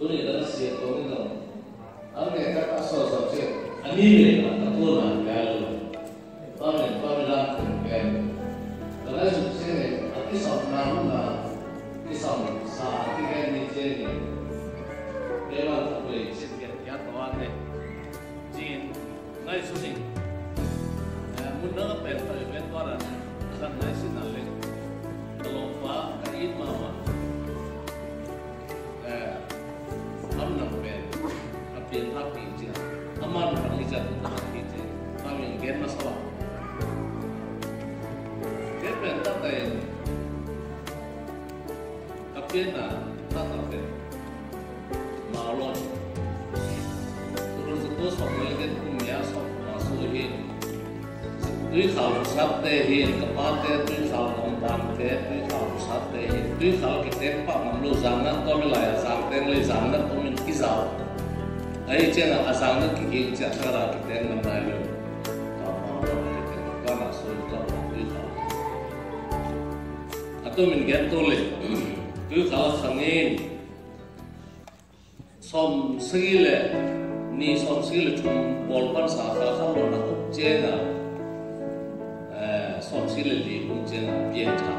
tôi nghĩ là sẽ có cái nào anh này các bạn so sánh xem anh đi về là tôi là cái rồi tôi này tôi làm cái cái là chúng sẽ cái sòng nam là cái sòng sa cái này chơi này cái là tôi sẽ biết cái đó này chỉ ngay số này muốn nóเป็นไปเป็นว่าอะไรสั่งไหนสิ่งนั้นเลยตลอดว่าการอินมาว่าทำนำเป็นเปลี่ยนทับปีจริงทำมันทำให้จัดทับปีจริงทำอย่างเงี้ยมาสว่าเงี้ยเป็นตั้งแต่กับเปลี่ยนน่ะตั้งแต่มาลอนตัวสองเลยกันกลุ่มยาสองมาสู้เองด้วยข่าวสัตย์เตหินกับป้าเตด้วยข่าวลำบากเตด้วยข่าวสัตย์เตหินด้วยข่าวกิเตปะมันรู้จังนั้นก็ไม่ไหลสังเตงเลยจังนั้นก็มันกิจาวไอ้เจ้าน่ะอาสังนั้นกิจจะสระกิเตงมันได้เลยต่อมาเรากิเตงก็น่าสู้ต่อด้วยข่าวอันตัวมันเก็บตัวเลยด้วยข่าวสังเงินสมศรีเลยนี่สมศรีเลยชุมบอลพันสาขาข้าวเราอุปเจนะสมศรีเลยดีอุปเจนะเปลี่ยนท่า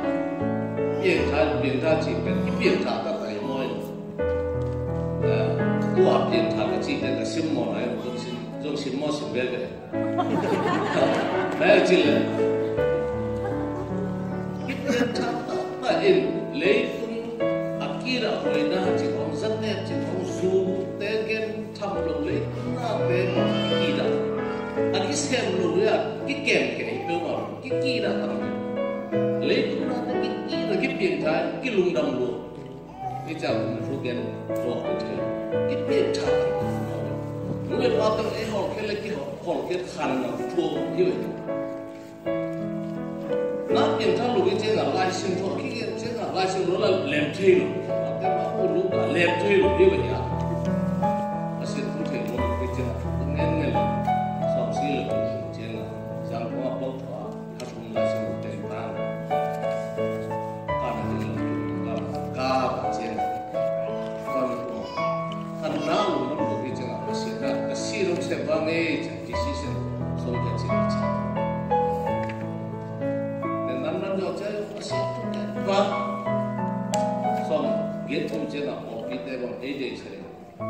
จีเป็นเปลี่ยนท่าตั้งแต่ยังไม่ตัวเปลี่ยนท่าก็จีเป็นแต่ซิมมอไหนจงซิมมอซิมเบลเลยแม่จีเลยเปลี่ยนท่าแต่เองเลยคุณอากีระหอยนะจีของจันเนจีของซูเตเกนทำลงเลยน่าเป็นกีระอันนี้เซมลงเลยกิเกมแก่เปล่ากิกีระทำเลยคุณน่าเป็นกิระกิเปลี่ยนท่ากิลุงดำลูกที่จะมันรู้กันตัวของเธอกิเปลี่ยนท่าเมื่อเราตั้งไอ้หอกแค่เล็กที่หอกแค่คันนะทั่วที่เลยนับเปลี่ยนท่าลูกที่เจ้าลายสิ่งทั่วที่เจ้าลายสิ่งรู้ละเล็บที่ลูกแต่ว่าผู้ลูกละเล็บที่ลูกที่เลยอะอาศัยผู้ที่ลูกที่เจ้าต้องเงินสองสี่ลูกเจ้าจังหวะปุ๊บว่าถ้าทุ่มลายสิ่งเต็มบ้านการที่ลูกกาเจ้าก็มีตัวท่านน้าลูกมันลูกที่เจ้าอาศัยนะแต่สี่ลูกเสพบ้างเองจะที่สี่เสพสองเจ้าเจ้าแต่นั้นเราจะอาศัยทุกอย่างว่าสองเกี่ยวกับเจ้าออกกิจแต่ว่าเอเจใช่ไหม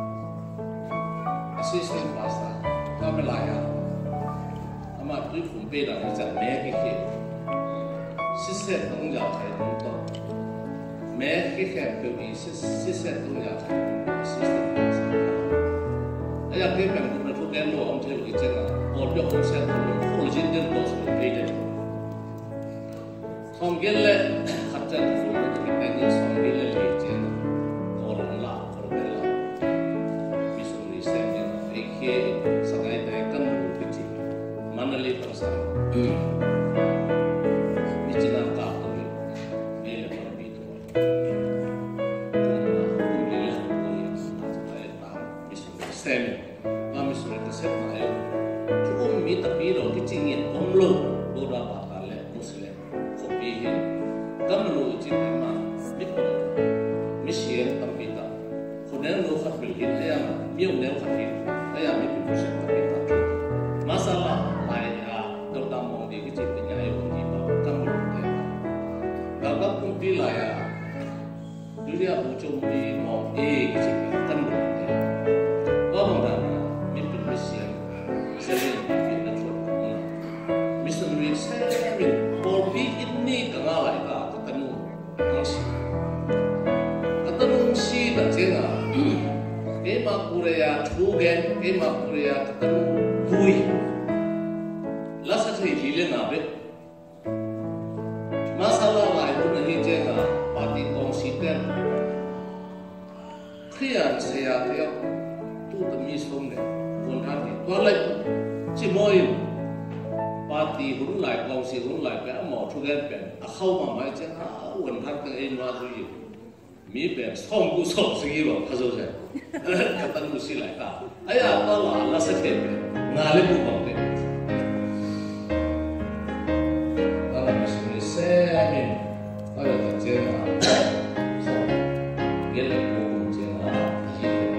อาศัยเส้นภาษาก็ไม่ลายอ่ะอามาด้วยผมเป็นอะไรจะแม่กี่เขตสิเสตต้องอยากให้ดูต่อแม่กี่เขตเป็นอีสิเสตต้องอยากให้สิเสตภาษาไอ้ยังที่เป็นคนทุกแดนโลกอันเทลูกิจนะอดยกองเสตตัวโอริจินเดิมตัวสุดเอเจสองเกลเลยขัดใจทุกคนที่แต่งสองเกลเลยเจนโคลนลาโคลนเบลามิสุริเซนเนี่ยไอ้เขตสังเกตได้กันรู้พิจิมันเลยภาษามิจินันตาตัวนี้เอเลปาร์บิตัวคุณเลี้ยงตัวนี้ไอ้ตามมิสุริเซนตามมิสุริเซนมาเองทุกคนมีตะปีเราที่จริงเนี่ยผมรู้ดูราบาตาเลยมุสลิมก็มันรู้จริงไหมมิคนมิเชียนตั้งปีตาคนนั้นรู้ขัดบิลกินได้ยังมีองค์เดียวขัดบิลได้ยังมีผู้เชี่ยวชาญตั้งปีตามาสลาหลายอย่างเราตามมองดีก็จริงเป็นอย่างไรคนที่บอกก็มันรู้ได้แล้วก็คนที่หลายอย่างดูที่ผู้ชมดีมองเองจริงก็มันรู้ได้ก็บางท่านมีเป็นมิเชียนเซเลนฟินนัทชวนคนมิสซิสเซเลนพอบีอินนี่ก็ง่ายกันKetenung dan cina, kema Korea tugen, kema Korea ketenung bui, lasa cai lile nabe, masalah lain pun ini cina, pati konsisten, kian saya tiap tu demi sumber, pun hati, tualai cimoin, pati hurun lai kongsi hurun lai, kaya mau tugen pen, akau mamai cina, wan hati ini wajib. มีแบบส่องกูส่องสิ่งนี้บอกเขาจะใช่ก็ตั้งกูสิหลายตาไอ้อาตลาดละสักเท่งานเล็บบุกเต็มตลาดมิสมิเซ่มินตลาดเจ้าส่องเกล็ดบุกเจ้าที่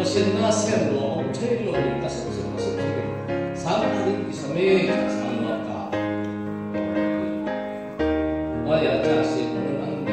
pasien na sen lo om chei lo ni ka se sam hari ki same sam lo ka aya cha se ko nan de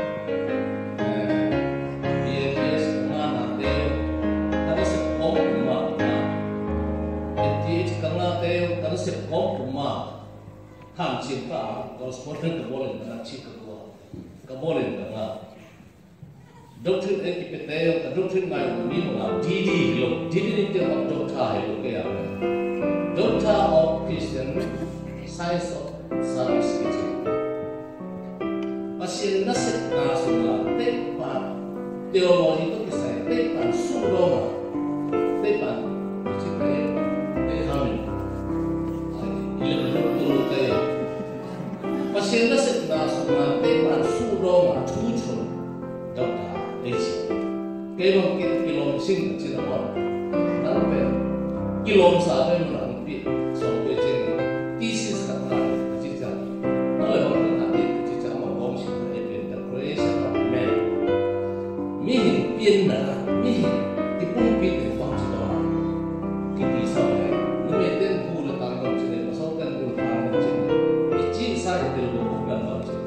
yes na na de ta se ko ma na et ka na de ta se ko ma ham chin ka ko sport ka bolen na chi ka bolen na doctrine ekipeteo ka doctrine ngai mi mo DD lo DD ni te of doctor lo ke ya doctor of Christian science of service teaching pasien na set na so na te pa theology to ke sai te pa su lo ma te pa chi ka te ha mi ile lo lo te pasien na set na so na te pa su lo ma chu chu doctor Kailan kilom sing sila mo, ano ba? Kilom sa atin mo lang pi, so ko chen thesis ka na chicha. Ano ba ang natin chicha mo bom sing the creation of man. Mihin pin na, mihin tipong pin ng bom sila. Kiti sa ay, numeten hula tangong sila, masokan hula tangong sila. Ichi sa ito lo bom sila.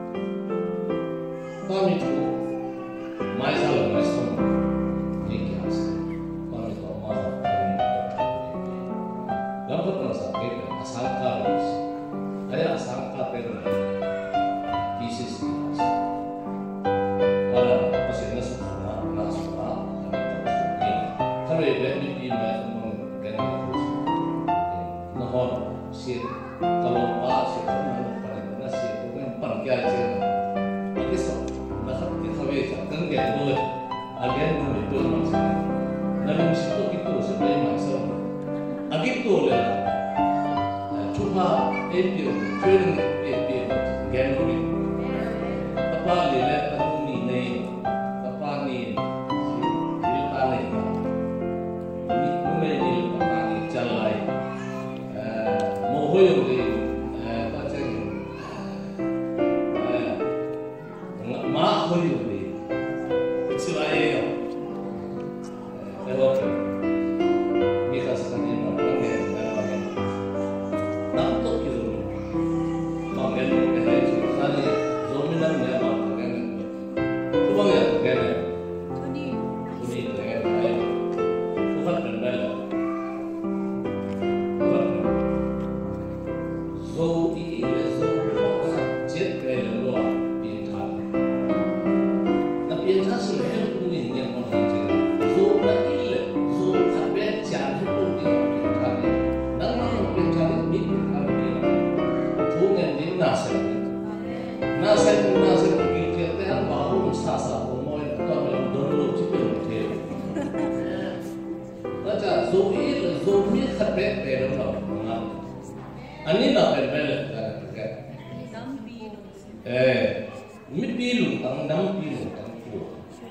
Kami ko mais alam mais som ikias kami to ma lambat na sa paper asangka is ay asangka pero thesis is para pasin na sa na kami let me be my ganang na hon si kalau pa si kami na si kung pangkya siya so again, again, itu maksudnya. Dalam situ itu sebenarnya maksud. Agitu lah. Cuma training gathering. Apa lihat kamu ni, apa ni, apa ni, ini apa ni jalai. Mohon ni, macam mahal ni. Selain lewat kita sekarang panggil nampak itu panggil kita itu kali dominan ya panggil tu panggil kan Tuni dengan saya bukan benar so ini so jet kayak luar pintar tapi yang hasil Nasib kita yang baru sasa umoi atau dalam dulu juga betul. Baca zomi khapet peron lah. Ani nak berbalik kan? Mipilu tang pilu tang ku.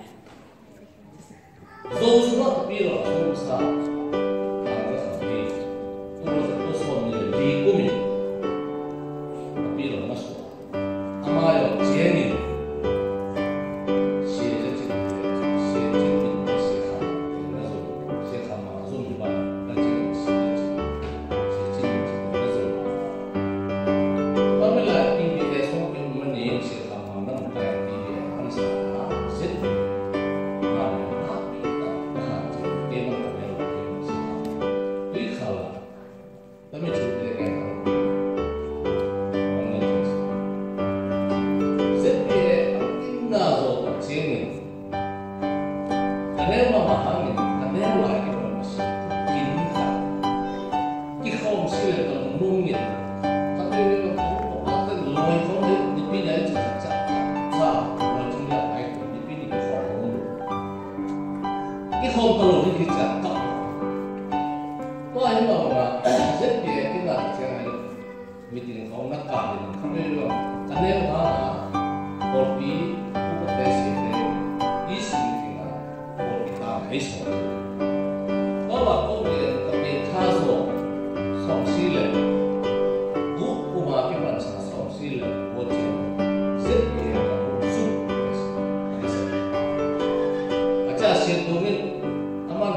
Semua pilu semua angkat sapi. Terus di kumi. Pilu masuk. Amayo Jenny,写的这个写这个写他，那时候写他嘛，做明白，那这个写这个那时候，后来毕业从我们年写他嘛，那么大毕业，很少啊，写的，啊，那毕业那这个地方特别好，写他，对好了，咱们就这个。meeting kau nak kah ni, kami lu, kami mana, kopi, bukan besi ni, isi meeting lah, kopi tak esok. Kalau kau kami tahu, song sila, buku maki bangsa song sila, wajib, setiap kamu sub, esok. Aja siapa ni, ama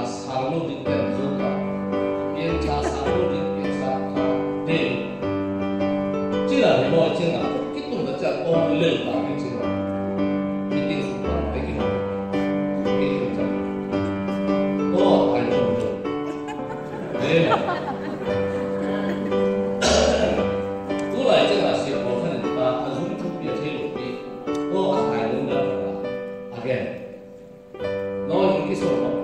sang lô định tên dô cả biên cha sang lô định biên cha cả đêm chỉ là mọi chuyện là cái tụng là chắc ôn lên cả cái chuyện là meeting xuống là cái gì cái gì chắc ô ai nói được đấy là tôi lại chắc là sẽ có phần ta dùng chút biệt thế lúc đi ô ai nói được là again nói những cái số mà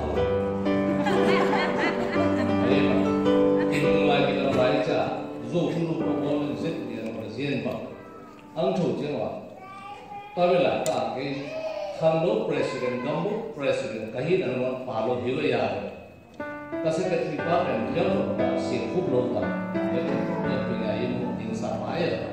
dù không lúc có con rất nhiều là riêng mà ông chủ chứ mà ta mới lại ta cái tham đốc president gam bốc president cái gì nó phá lô hiểu vậy à ta sẽ cái thứ ba là nhớ là sẽ khúc lô ta để để cái này một tiếng sa mãi à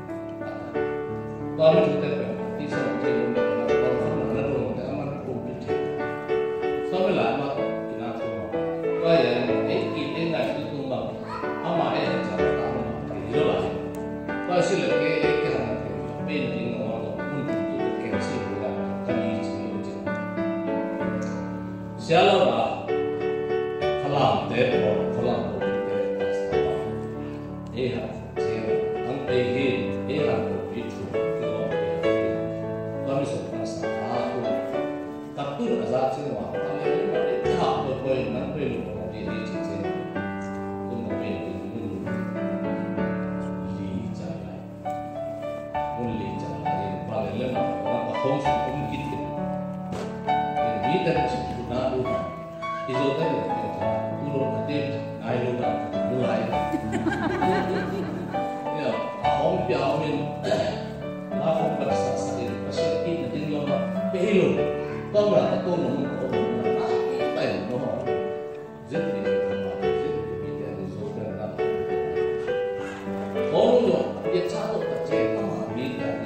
ta mới chủ tế về đi sang chơi luôn là nó luôn cái mà nó cũng biết ta mới lại mà cái nào thôi mà cái này cái này cái tung bằng ama ấy là sao ta rồi lại ta sẽ là cái hàng bên những nó cũng tụt cái gì là cái gì chứ sẽ là làm thế hoặc làm một cái ấy là thế anh ấy ấy là một cái chủ cái đó ta mới sống bằng sáng tạo tập trung ở giá trị mà ta lấy mà để học được rồi nắm về được một cái gì chứ cũng một cái không phải cũng kít kít, vì thế là chỉ chúng ta đủ cả, thì rồi cái này là chúng ta đủ thêm ai đủ cả đủ lại, nhớ, không biểu mình, nó không cần sát sát đi, mà sẽ kít là tiếng lòng mà, cái hiểu, con là cái câu nói của mình là cái bài nó rất là vì thế là rồi cái là, có lúc đó việc sao được tập chế nó mà biết là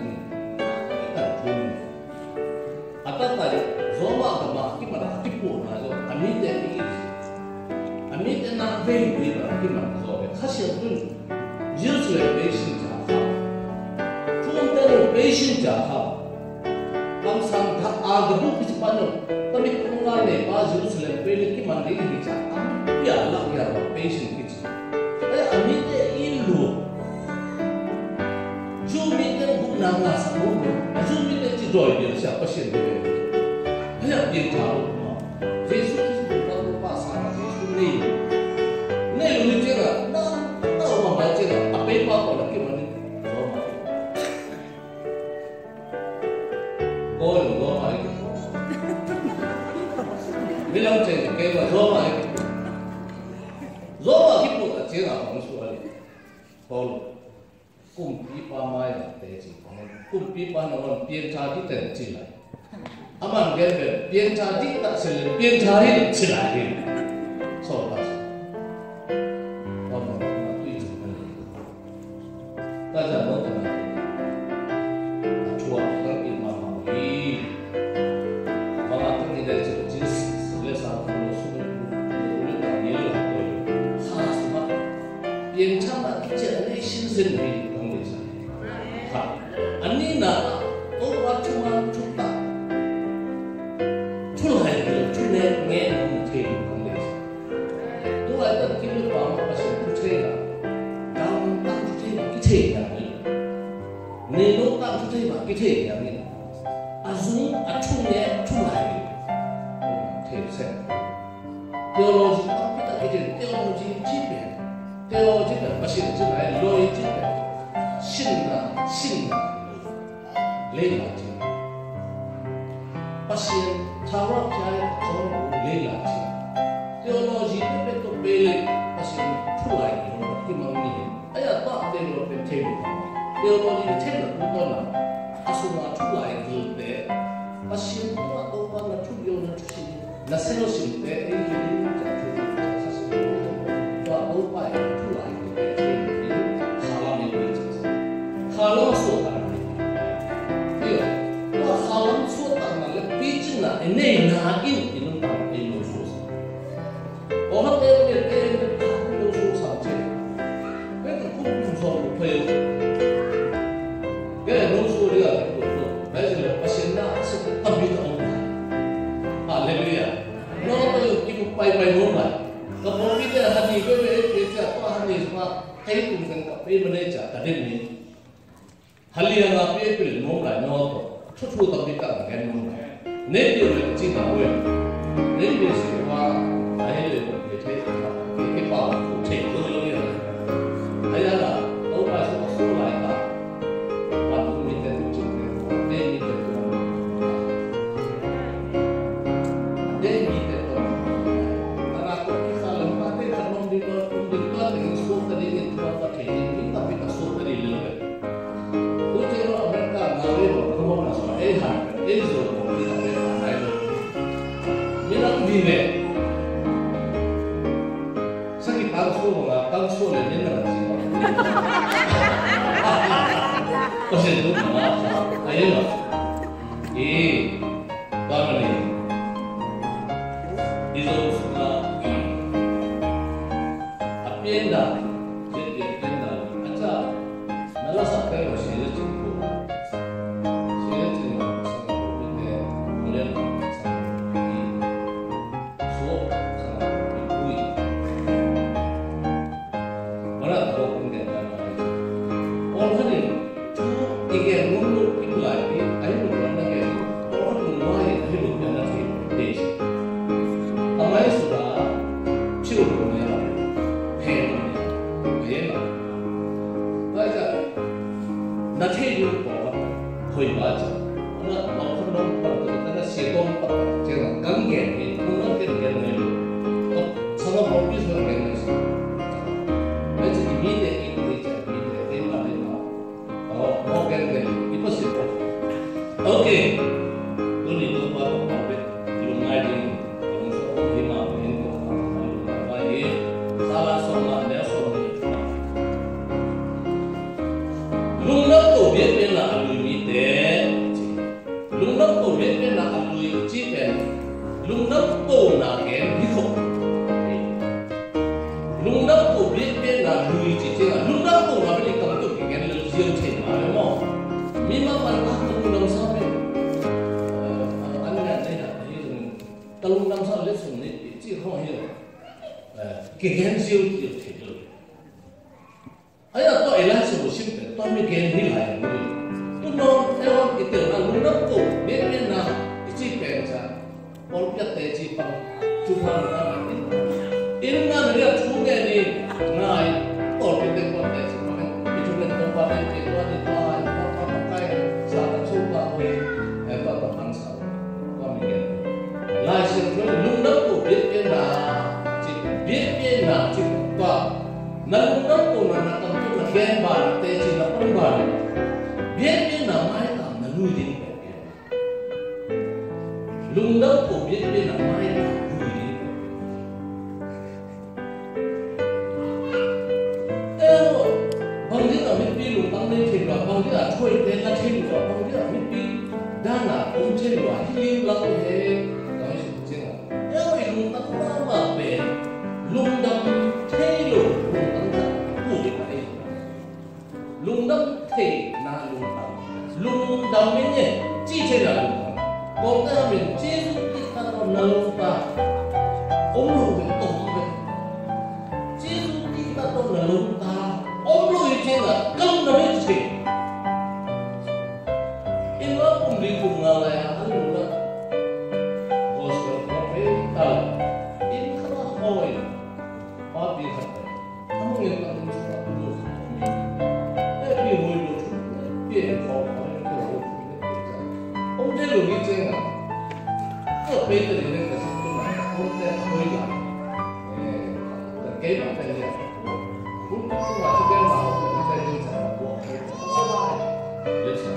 tata zoma kama kima kipu na zo amite ni amite na vei ni ba kima zo be khashi tun yusle patient ja ha tun tero patient ja ha kam sam tha agabu kis pano tami kunga ne ba yusle pe ki mandi ni cha ya la ya ba patient kis ay amite ilu ju mite bukna na sa bu ju mite chi joy de sa patient de hanya dia tahu Yesus itu bukan pasal Yesus ni lu cakap nak tahu orang baca apa yang apa lagi mana Roma itu bilang cakap kita Roma itu cakap orang suara Paul kumpi pamai teji kumpi panawan pian cari teji lah aman gebe biên tra đi ta sẽ lên biên tra hết chỉ lại đi sau đó còn một là tùy chỉnh này ta giả nói rằng là chùa các cái mà đi và là các cái đấy chỉ có chỉ là sao không có số lượng là nhiều là thôi ha mà biên tra là cái chuyện này sinh sinh vì không được sao ha anh ấy là tôi qua chúng ta nghe một thì không được tôi lại tận cái lúc đó mà sự cụ thể là cao tăng cụ thể là cái thể là gì nên nó tăng cụ thể là cái thể là gì dùng chung nhé chung lại thể xem theology tăng cái thể theology chi về theology là bác sĩ chứ này lôi chứ này sinh là lấy là chứ bác sĩ thảo luận trong lễ lạc chi, theology nó bên trong bề bác sĩ thu lại những cái mong nghĩ, ấy là ta bên trong bên thêm, theology thêm là cũng có là, asuma thu lại cái để bác sĩ nó đâu có là thu yêu nó thu sinh, là sẽ nó sinh để cái gì cũng chẳng thu được, và đâu phải thu lại cái thêm cái khả năng này cái gì, khả năng số tăng, hiểu, và khả năng số tăng là cái chính là nên là in nó tăng in nó số, còn nó cái nó số sao chứ, cái cũng số một phê, cái nó số đi là bây giờ là bác sĩ đã sẽ tập luyện ông, hallelujah, nó bây giờ cái ไปรู้ไหมก็พอพี่เนี่ยฮันนี่ก็ไม่ได้จะก็ฮันนี่ว่าให้ตุ้งกันกับพี่มันได้จะแต่เดี๋ยวนี้ฮันนี่ยังพี่เป็นน้องไหลน้องก็ทุกๆต้องมีการแข่งน้องไหลเนี่ยเดี๋ยวเราจีนเอาไว้เนี่ยเดี๋ยวสิว่าให้เลยผมจะเทครับที่ป่าวผมเทก็ไม่รู้เนี่ยให้ได้ละเอาไปสู้ไหลตาวันนี้มีแต่จุดเนี่ยเนี่ยมีแต่ตัวเนี่ยมีแต่ตัวkarena aku kisah lemah deh kalau di luar dengan suhu tadi itu apa kayak ini tapi tak suhu tadi lebih tu cakap mereka ngawe rumah nasib han itu kita berpakai lo minat dine sakit tangsu le ni nak sih kau sedih tu mana ayo lah kamu ni itu sudah apenda jadi apenda aja malah sampai masih ada jumpa saya cuma sangat berbeda mulai sangat suap sangat berkui mana tahu pun dia orang ni tu ingin mulut itu lagi ayo mulut lagi orang mulai ayo mulut lagi deh amai sudah cium ya pen lah baca nanti you bawa koi baca orang orang orang pada kita sedang pada jangan ganggu ni orang ganggu ni lo sama bapa sudah ganggu ni baca ini deh ini mana oh mau ganggu ni itu sih okay tu ni tu baru apa you ngaji salah seorang dia seorang lungap tu biar bela alui deh lungap tu biar bela alui cipen lungap tu nak ken hidup lungap tu biar bela alui cipen lungap tu nak beli kamu tu ken luzian cipen mana mau memang mana tu lungap sampai anda saya ini kalau lungap sampai sini cipen hidup cái gen siêu được thể lực, ấy là tôi là sự bổ sung tôi mới gen đi lại người, tôi nói theo cái tưởng là lúc đó cổ biết biết nào cái chi bèn ra, còn cái tế chi bằng chúng ta là làm gì, in là người chú nghe đi, ngài còn cái tế còn tế chúng ta cái chúng mình không phải cái đó thì ta cái sao ta chú ta về ta phản xạ, qua mình gen, lại sự lúc đó cổ biết biết là biết là chỉ có nâng đốc của nó là tâm thức là khen bàn tê chỉ là ông bàn biết là mãi làm là nuôi đến lung đốc của biết là mãi làm nuôi đến bằng cái là biết đi lùng tăng lên thì là bằng cái là thôi thế là thêm rồi bằng cái là biết đi đang là ông trên là lưu lăng thế nói chuyện chứ là nếu mà lùng tăng quá mà về lung đâm thế lùng đâm thật cụ thể vậy lung đâm thể là lung đâm ấy nhỉ chỉ thế là lung đâm còn ta mình chế giúp ta còn nâng ta ôm lùi về tổng về chế giúp ta còn nâng ta ôm lùi trên là cân nó mới chỉ in nó cùng đi cùng là anh lùng đó có sự có phải ta in khá hồi Apa yang kata? Kamu yang tak tahu sesuatu dulu. Tapi boleh dulu. Dia kau yang tahu. Ông thế rồi đi chơi nào? Có bây giờ thì nên là sẽ không phải ông thế hơi lạnh. Cái bản thân này cũng không phải cái nào cũng phải đơn giản là buộc cái sai. Lấy sao?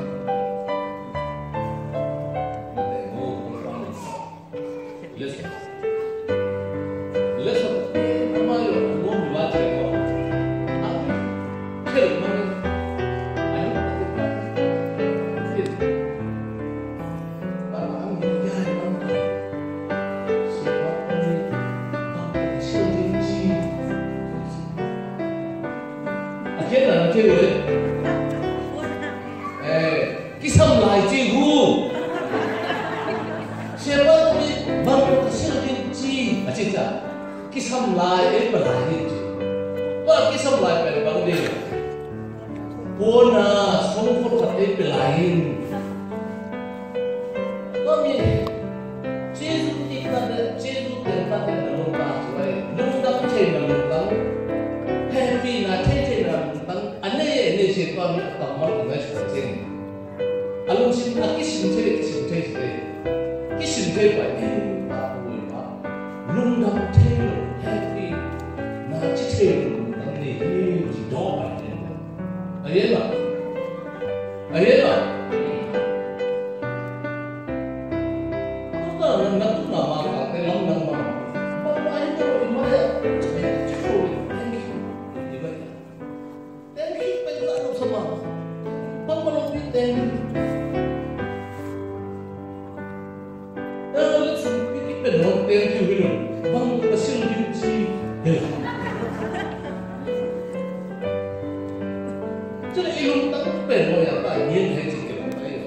Để ngô cũng quan trọng. Lấy sao? Lấy sao? Cái người cái xâm lại chi hu xem bác đi bằng cái siêu tiên chi à chính xác kisam lai e balai ji ba kisam lai per bang de pona song phot khat e balai ba mi jesu ti ta de jesu te ta te lo ba choi lu dam che na lu dam happy na che che na dam ane ye ne che pa mi ta ma na che che alung sim na kisim che ba ni ba oi ba lung dam che happy na che che na ne ji do ba ne aye ba na tu na ma ka te long nang ma ba ai to ma ya che che ni ba ten ki pa ta no sama ba ma lo pi ten Penong ten tu bilu, bang pasir kimchi, jadi ilmu tak penong yang tak ingin hanya kita tahu.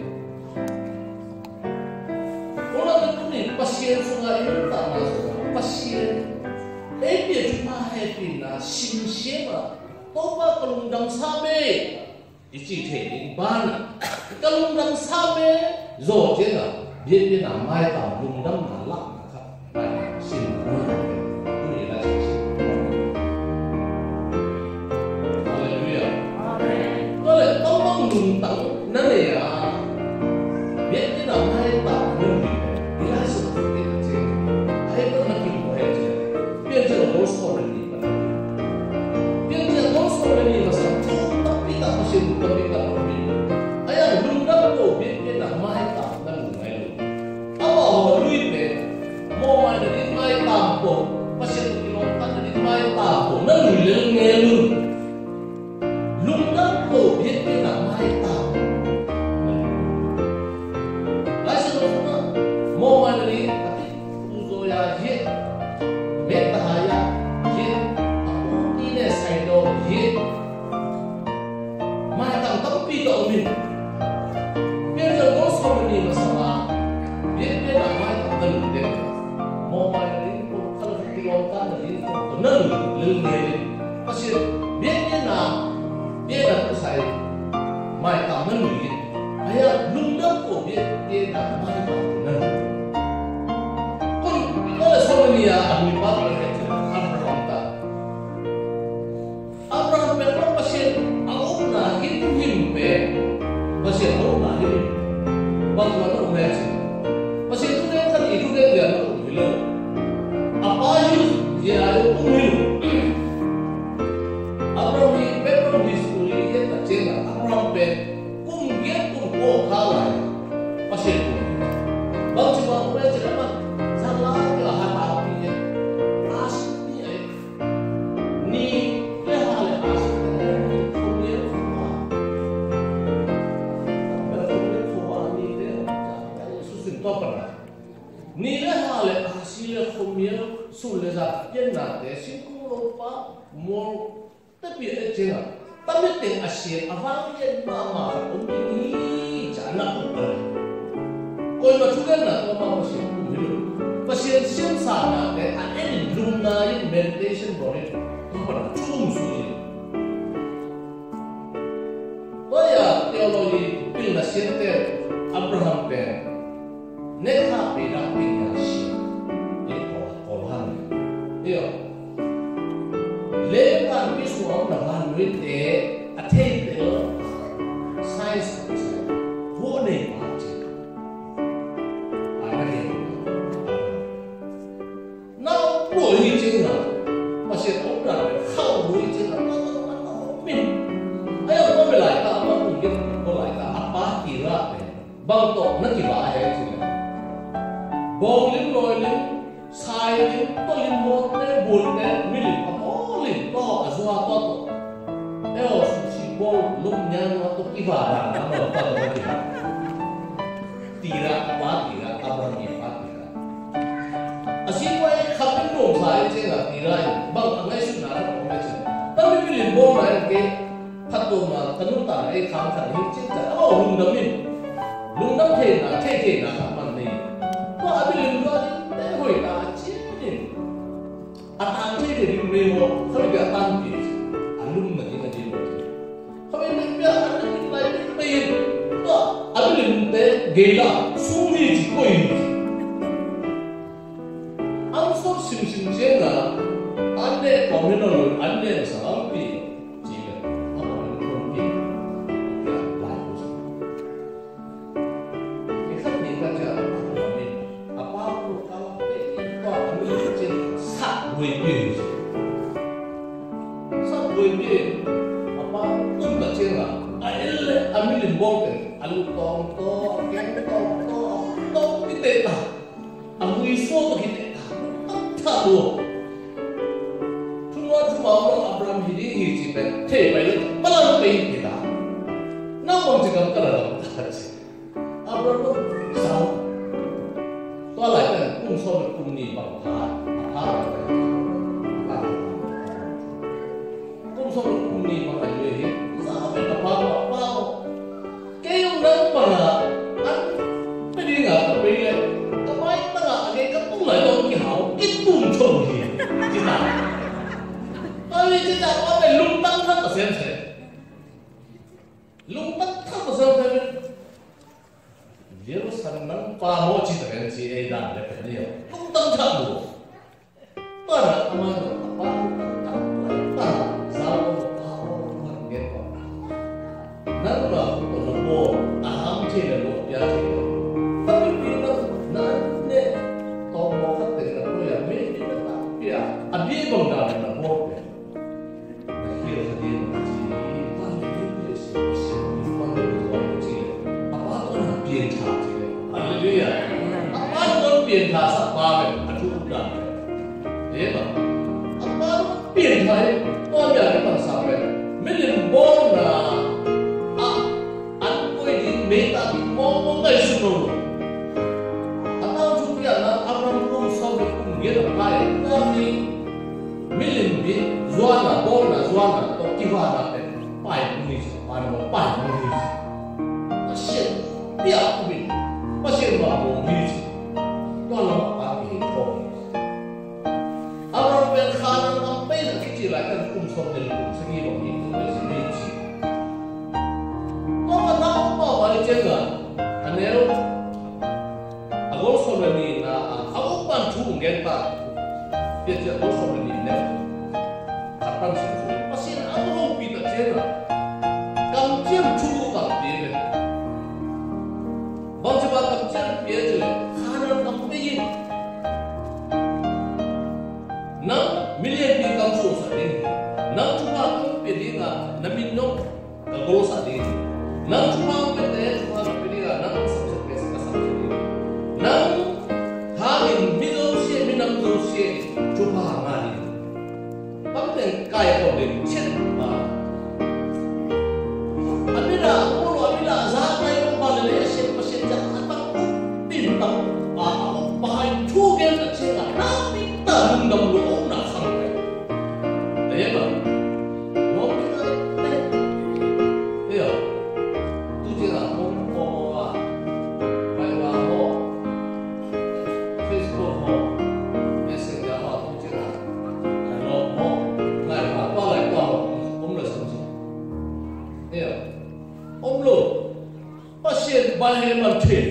Orang itu ni pasien sungai itu tak masuk, pasien, dia cuma happy na simsema, toba kelundang sabe, isi training ban, kelundang sabe, zoje na, dia namai tahu kelundang nalak. thì đi mê mô không bị tan bị anh luôn mà đi không biết biết anh đi lại đi tiền đó anh liền để gây ra suy nghĩ chỉ coi anh số sinh sinh chế là anh để có mình rồi anh để sao bị chỉ là anh không bị lại cái khác biệt là cho mình apa lu kalau itu anh đi trên sát với biển sát với biển apa tuân cả trên là anh liền bong anh tông to kén to cái tệ ta anh đi số cái tệ ta thật luôn chúng bảo là Abraham hidi chỉ phải thế vậy là bao lâu bị cái ta nó không chỉ cần cái là Abraham sao tôi lại là cùng so với cùng nhị bằng thà cùng so với cùng nhị bằng thành người sao phải tập bao cái ông đó mà anh cái đi ngờ cái đi cái máy nó là cái tung lại đâu cái hậu cái tung trồng gì chứ nào ơi chứ nào có phải lung tăng thắt ở xem lung tăng thắt ở xem nếu sang nắng qua mỗi chỉ là cái gì đang để phải nhiều lung tăng thắt đủ đó là mà sao mà nghe qua nắng là của nó bộ ám chỉ là bộ giá trị tapi bila nane tomo kate na ko ya me ni na pia abi bang da na mo pe hiyo hadi na ji pa ni ni si pa ni ko ji apa to na bien tha ji le hallelujah apa to bien tha sa pa me atu da e ba apa to bien tha to ya ni pa sa pe me ni bo na an ko di me ta bi mo ngai su no nghĩa là bài nami milim bi zuana bona zuana to kivana te bài ni bài mo bài ni a shen bia bi a shen ma mo ni to la ma bi ko aro ben khana ma pe la ki chi la kan kum so del kum singi lo ni ko ni ni chi to ma na ma ba le chen ga anero agol so le ni na ban chú ngén ta biết chưa có số lượng nhiều các ban số số bác sĩ ăn lâu bị được chết rồi cầm chiêm chú cầm tiền này bao nhiêu cầm chiêm tiền rồi khá là cầm tiền nắm million đi cầm số sao đi nắm chú ba cầm tiền đi là nắm min nông cầm gỗ sao đi nắm chú ba cầm tiền chú ba cầm tiền là nắm sắp xếp cái sao đi nắm hamin midosie minamdosie coba ngani pamten kaya ko din chen ma amira ulo amira za mai ko balale chen pasen ja atang tin tang a bai thu gen na chen na mi ta ngam lo na sang pe de ba no mi na de yo tu je na mo mo wa bai wa mo Facebook ho Messenger ho tu je na lo mo lại mà qua lại qua ông là sao chứ hiểu ông lo bác sĩ ban hệ mặt thiệt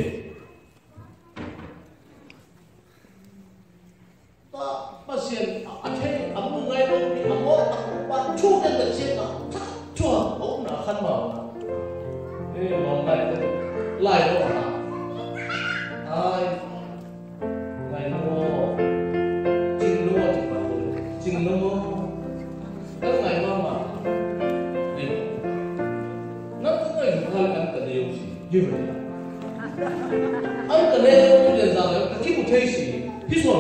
ta bác sĩ anh thấy ông ngay đâu bị ông ngó bạn chú cái vật chết à chua ông là khăn màu ê lòng lại đâu hả ai ngày nó chinh nó thì phải chinh nó các ngày mà đi nó có người hơi ăn cái điều gì như vậy ăn cái này bây giờ là cái kiểu thế gì hết rồi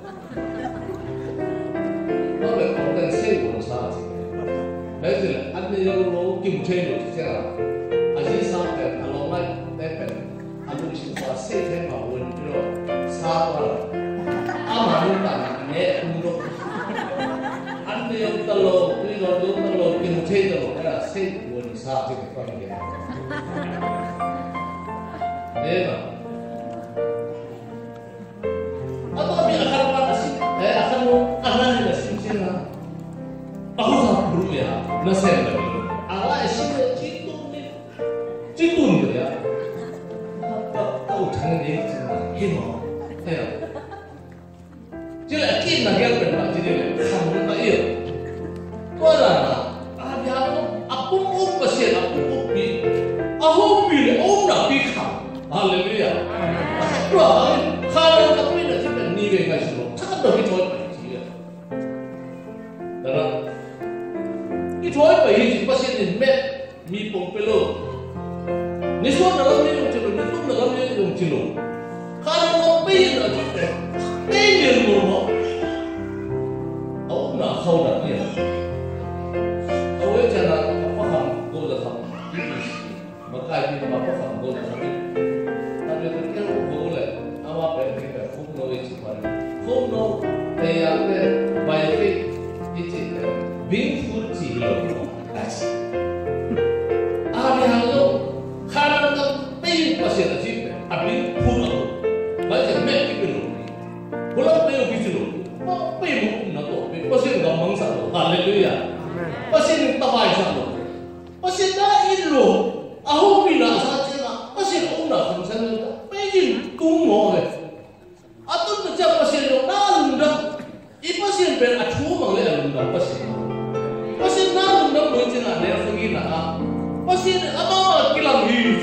nó phải có cái xe của nó sao chứ bây giờ là ăn cái nó kiểu thế rồi thì sao anh chỉ sao cái anh lo ngay để phải anh cũng chỉ có xe thế mà quên rồi sao rồi ama luôn cả nhẹ cũng được anh đi ông talo đi rồi ông talo kiểu thế rồi cái là xe của nó sao chứ cái con này đấy mà atau biar akan apa sih akan mau akan ada sih nó xem là lại xin là chỉ tuần rồi á cậu thằng này cái mỏ thấy không chứ lại kim là cái bệnh mà chỉ để không có yêu có là dia aku mau pasien aku kopi aku pilih nak pi kham haleluya rồi kalau kami nak cakap ni dengan semua tak ada kita pergi dalam kita pergi pasien ni met mi pompelo ni semua dalam ni yang cilo ni semua dalam ni yang cilo kalau kopi nak cakap ni rumah aku nak kau dah ni tôi cho là có hầm cô là hầm mà cái gì mà có hầm cô là hầm ta biết cái cô là ama bé cái phúc nói gì mà phúc nói thì cái bài cái gì bình phúc chỉ là cái gì đi hàng lâu khả năng cái bình có sẽ là gì bình phúc là bài cái mấy cái bình luôn cô là bình cái gì luôn bình phúc nó tốt bình có sẽ là mong sao hallelujah pasien tabai sama pasien dah ilu aku bila saja pasien una fungsi pejin tunggu atau macam pasien yang nalunda i pasien ber acu mangle alunda pasien nalunda boleh nak dia pergi nak pasien apa kilang hidup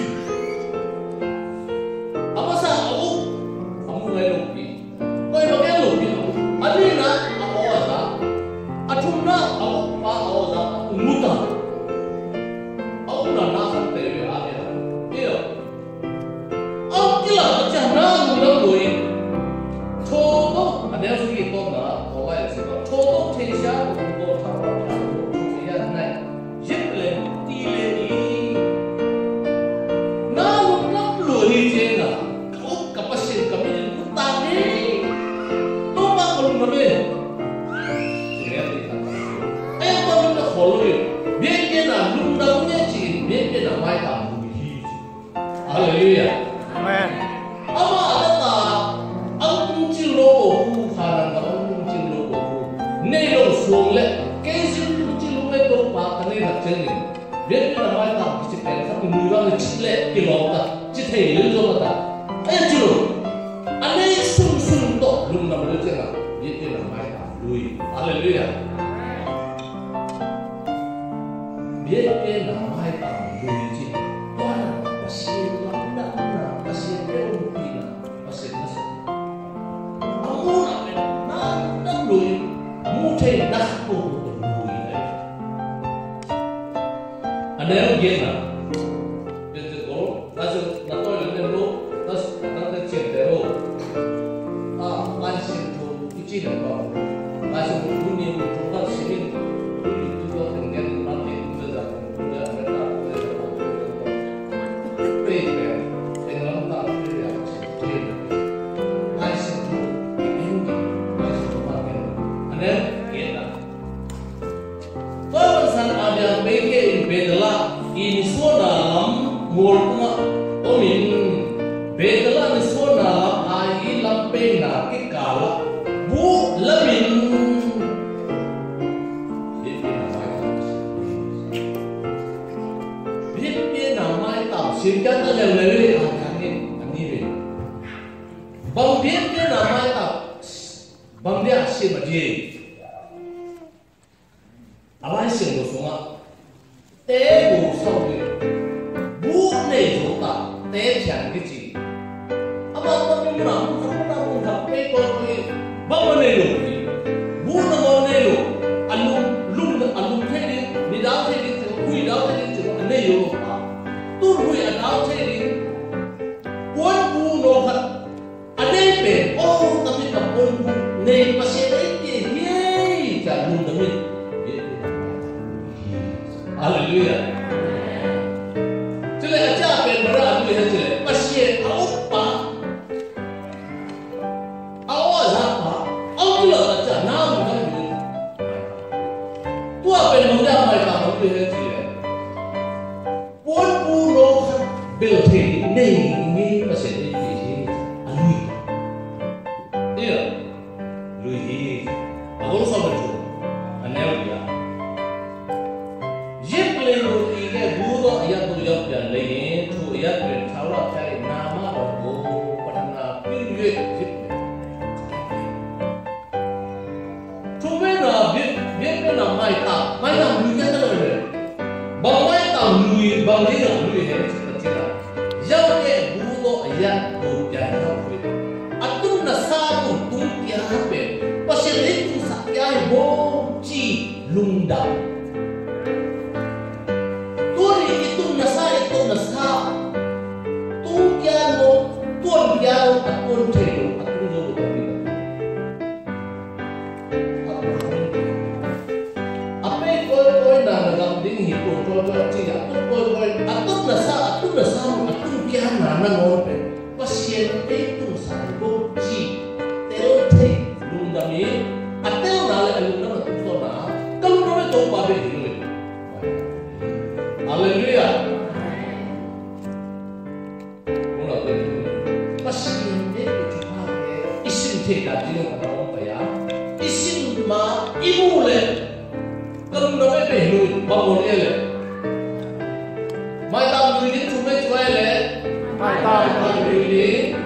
apa sah aku lagi kau yang lagi ada nak aku ada acu nak aku muda, aku dah nak terima ada, iya. Aku kira macam mana muda boleh, contoh ada yang suki tu na, orang yang suka contoh tersya, contoh thawat, contoh yang naik, jeplen, tilen ini, na muda boleh je na, kau kapasin kami ni muda ni, tu mak belum kami. Hallelujah. Amen. Ama ada ang cilo ko karang ang cilo ko nelo suole kesin cilo me ko pa kane rakchen ni biar na mai ta kichi pen sa nuwa ni chile kilota chithe lilo ta ay cilo ane sum to lum na mo chenga biar na mai ta lui hallelujah biar na mai ta lui chi pasien pasien berumpi pasien nasi. Aku nak lui, mutai nak pun lui. Ada yang gila. Betul kau, lalu nato yang dulu, tas nanti cendero. Masih tu kecil apa? Masih punya tukar sini. Itu kau dengan nanti sudah mereka. Ini semua dalam mulutnya omin bedala ini semua dalam air lampe nak kekala bu lebih biar nama tahu sehingga ada lebih akan ini bang biar nama tahu bang dia siapa dia apa sih semua tế bù sâu đi bú này chỗ ta tế chẳng cái gì à mà tôi nhưng mà không thật cái con cái bao nhiêu này luôn bú nó bao nhiêu luôn anh lùng thế đi đào thế đi quy đào thế đi anh này luôn tôi quy anh đào thế đi quân bú nó thật anh này về ô tapi tập quân bú này mà sẽ đấy gì vậy cả lùng đó mình Hallelujah. Jadi aja benar benar jadi pasien apa? Awal apa? Awal aja nama kan ni. Tu apa yang muda mereka benar jadi. Pun pulau belti ni pasien ini alui. Iya, lui. Agora só betul. Anel dia. bên nào mai ta lùi cái đó rồi bằng mai ta lùi bằng cái nào lùi hết chỉ là giao cái bùa đó ya bùa ya đâu vậy atun na sa tung ya pe pasien itu sa ya bo chi lung dam tuan itu na sa tung ya no tuan ya no atun thelo atun no do apa koi na ngam ding hi ko chi ya atun na sa atun kya na ngon pe pasien itu sa bo chi tero the lung dam ni atel na le lung dam tu na kalau no to ba be ni haleluya mula be pasien itu pa ke isin the da ji ka na pa ya isin ma ibu le kalau no be ni ba mo le mai tam lui đến chúng mình chơi lẽ mai tam lui đến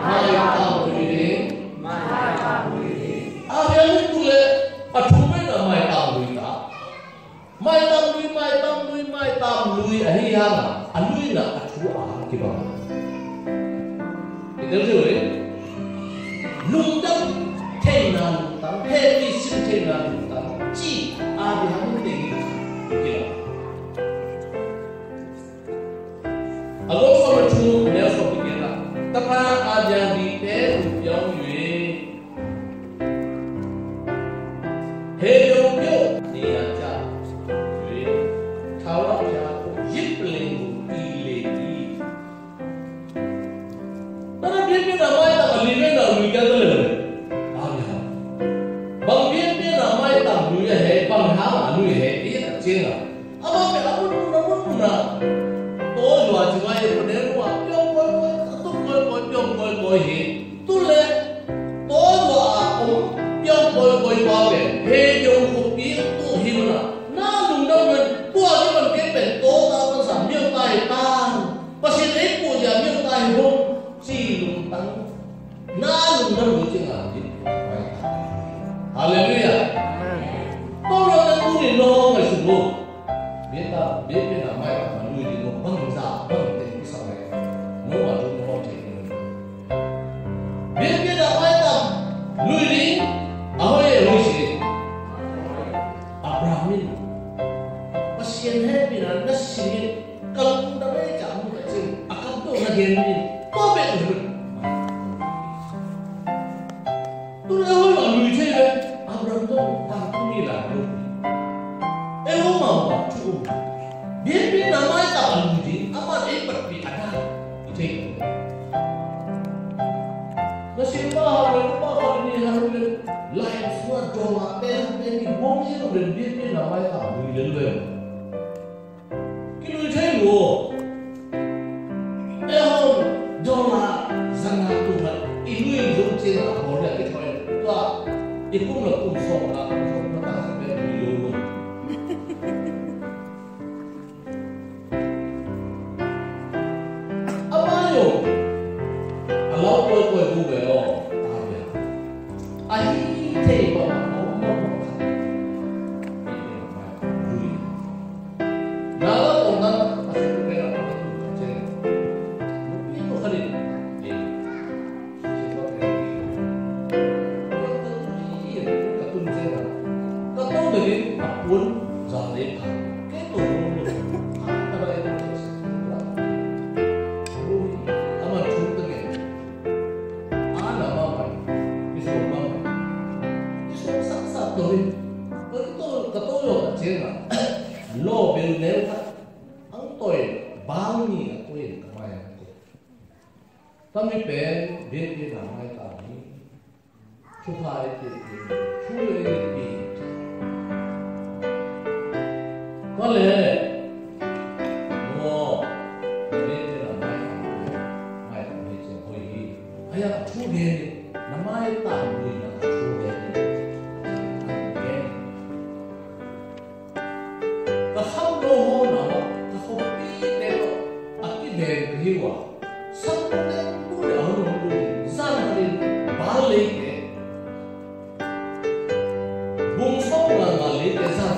à bây giờ tu lẽ à chúng mình là mai tam lui ta mai tam lui à hi ha à lui là à chú à cái bao thì được rồi lung đâm thế nào lung đâm thế đi xin thế nào lung đâm chỉ à bây giờ mình định cái đó Ago sama tu dia so pikirlah. Tapa aja di yang yue. Hey yo ni aja. Yue. Thao la ya ko yip ling ile di. Tara bien bien ramai ta live na lui ka le. Aja. Bang bien bien ramai ta lui hai bang ha lui hai ye ta chen la. Aba pe amun na. Tôi vừa chỉ nói được đến qua trong coi hiện tôi lên tôi vừa cũng trong coi qua về hệ dùng phục biến tôi hiểu là nó dùng đâu mình qua cái phần cái bền tố ta nó giảm miêu tai ta và xin ít của giảm miêu tai không chỉ dùng tăng nó dùng đâu được chứ là gì hallelujah tôi nói là tôi đi lo mày sử dụng biết là mai mà nuôi thì nó vâng giả vâng tình cái sau này nó mà chúng nó thể biết là mai tầm nuôi đi ở đây nuôi gì Abraham mà xin hết vì là nó xin cần nó mới chạm một cái gì cần tôi là hiền đi có biết được tôi đã hỏi là nuôi thế đấy Abraham tôi thằng tôi đi làm luôn em không mà chú biết là mai ta ăn gì ama ấy bật bị ăn thế nó xin ba đi hàng lại xua tròn mà bên thì bông gì nó biết là mai ta người lớn về cái người thế luôn em không do là rằng là tụi nó ít người dùng trên là họ là cái thôi là ít cũng là cùng sống là không nó ta sẽ bị người luôn Kalau koi buat lo, ahi teh bawa mau Nala orang masih bergerak macam itu kali ni. Katun saya, katun dari apun zaleh kan, ketu apa itu? Lo bel nel ang toy bang ni ako yin kamay ko. Tami pe bin na mai ta ni. Chupa ite chule ni. Kale mo bin na mai ta ni je hoi. Aya chule na mai ta ni na chule. Không đâu hôn nào ta không biết đấy đâu à cái đề hiệu à sao có cái bố để ở đâu rồi ra là đi bá lấy cái vùng sâu là lấy cái ra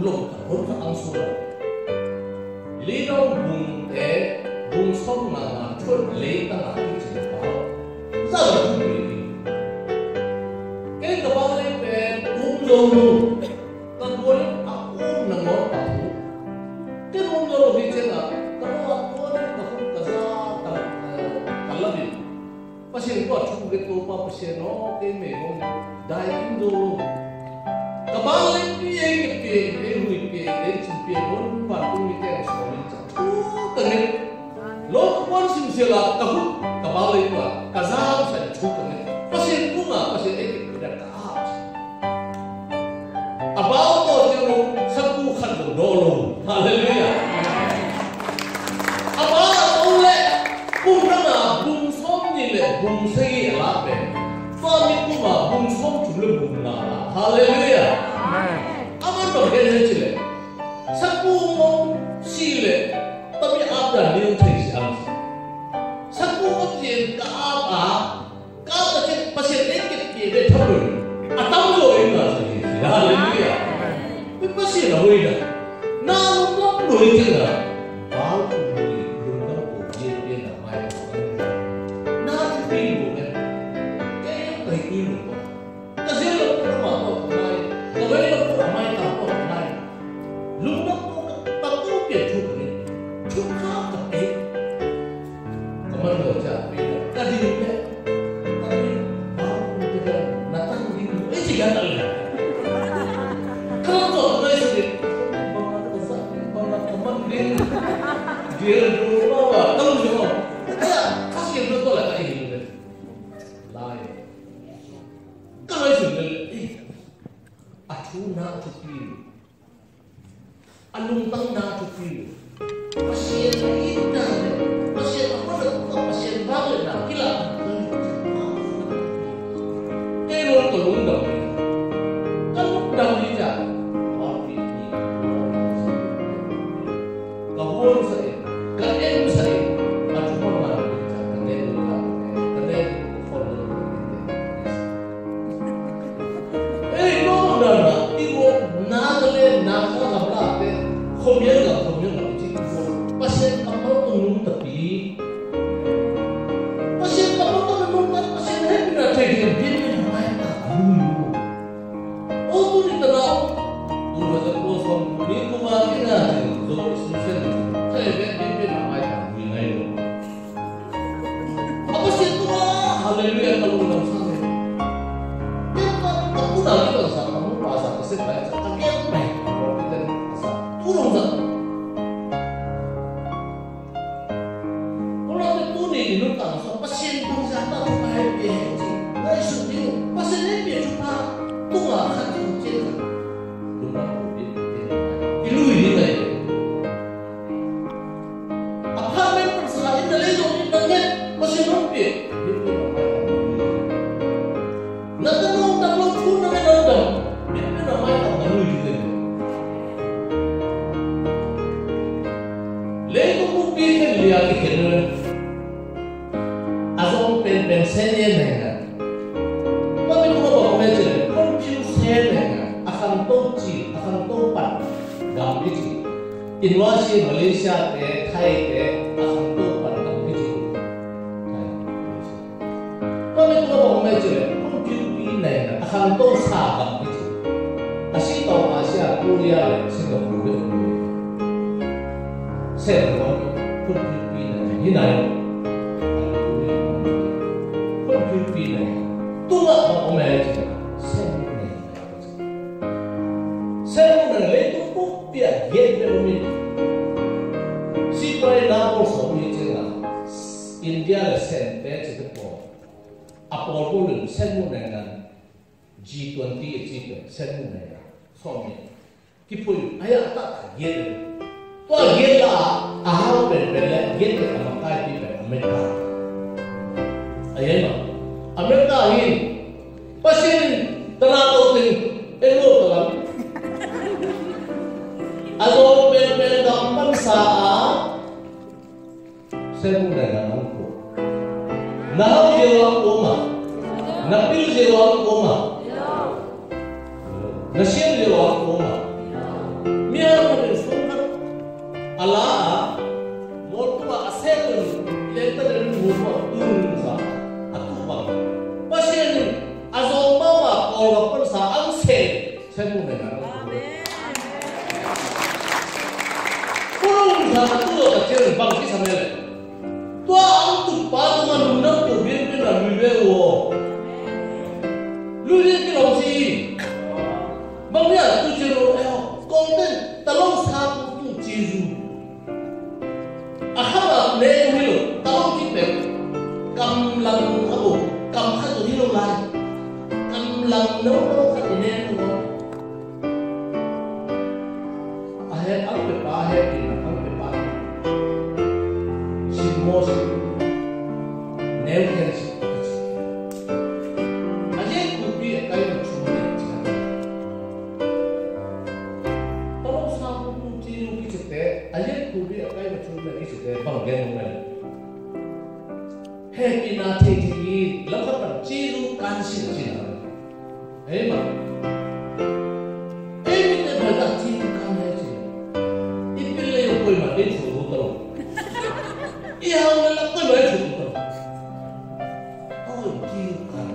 lùng cả hôn các ông xua lý đông bùng thế bùng sông mà chuột lấy ta là cái gì đó rất là thú vị cái cái bao này về dâu luôn ta nói là ngó cái dâu thì chết là ta nói ta không cả ra ta làm gì bác sĩ có chụp cái tô bác sĩ nó cái mẹ con đại in dâu cái bao này cái hủy cái chụp cái bốn bản cũng như thế này rồi cái này lúc quan心些了，个包里个个啥才出个呢？不是不嘛，不是那个的个。啊，包到就三步看到多路，哈利路亚。啊，包到嘞，不能啊，不双的嘞，不生意拉呗，方面不嘛，不双除了不拿，哈利路亚。啊，我们给人起来，三步么系嘞，特别阿达牛才。Ka cek pasien ekip dia tahu, atau lo ini masih, haleluya. Pasien apa ini? Nama apa lo ini lah? Baru ini belum tahu dia nama apa. Nanti pilih kan? Kayak pilih kok. Kasih lo nama apa namanya? Kalau lo namanya apa namanya? Lo nama tahu dia juga ni, juga tapi kemana lo cakap? Tadi ni. Dia dulu bawa tahu semua. Ya, kasih betul lah kayak ini. Lain. Kalau itu aku nak cuci. Alung tang nak cuci. Pasien kita, pasien apa nak? Pasien baru nak kila. Kalau tolong dah. Kalau dah dia. Kahon saya. Kalian saya macam mana kita kalian follow. Nona, ibu nakale nakal apa? Komian cipu. Pasien kamu tunjuk tapi pasien kamu tunjuk pasien hebat nak jadi dia main tak. Oh tu ni terang. Tu macam kosong. Ni kemarin ada. Zon susah. Saya dia nama yang ini. Apa sih tu lah? Haleluya kalau dalam sana. Dia aku dah lihat sana kamu pasal kesep baik. Tapi aku main. Kalau kita pasal turun sana. Kalau itu ni di luar sana pasien pun sana tu baik dia. Nai sudah pasien ni dia cuma tu lah kan dia. Luar dia. Ilu ini lah. Indonesia, Malaysia, Thai, akan tu pada kami itu. Kami tu orang Malaysia, Filipina, akan tu sah kami itu. Asyik tahu Asia, Korea, Singapura, Singapura, Filipina, Hinai, Filipina, tu orang Malaysia, Singapura, itu biar dia berumur. Si kau nak bersama dengan India sen peci kepo, Apollo lu sen dengan G20 itu sen dengan suami. Kipu ayah tak dia, tu dia lah ahal berbeza dia dengan makai di Amerika. Ayah nak Amerika ini pasien tenang tu elok dalam. Azo berbeza gambar saat saya menggunakan aku. Nah jawab koma, napil jawab koma, nasihat jawab koma. Allah motua asetun letan muwa tunsa atuba pasien azoma wa kolga persa angse semu dengan kurung sa tu kecil bang ki samele tua ang tu pa dengan undang ko bien bien na luwe wo luwe ki long si bang dia tu jero konten talong sa tu jizu ahaba le hilo talong kipe kam lang abo kam kha tu hilo lai kam lang no kha ne no ahe ang pe pa he ki ang pe pa si mos ne ken si aje ku pi kai no chu ne chi talong sa tu jizu ki chete aje ku pi kai no chu ne ki chete bang gen no ne happy na thei lam khat par jizu kan sin chi na hey ma hey mi te bata jizu kan hai chi ipille yo koi ma de chu to i ha na la koi ma chu to oh jizu kan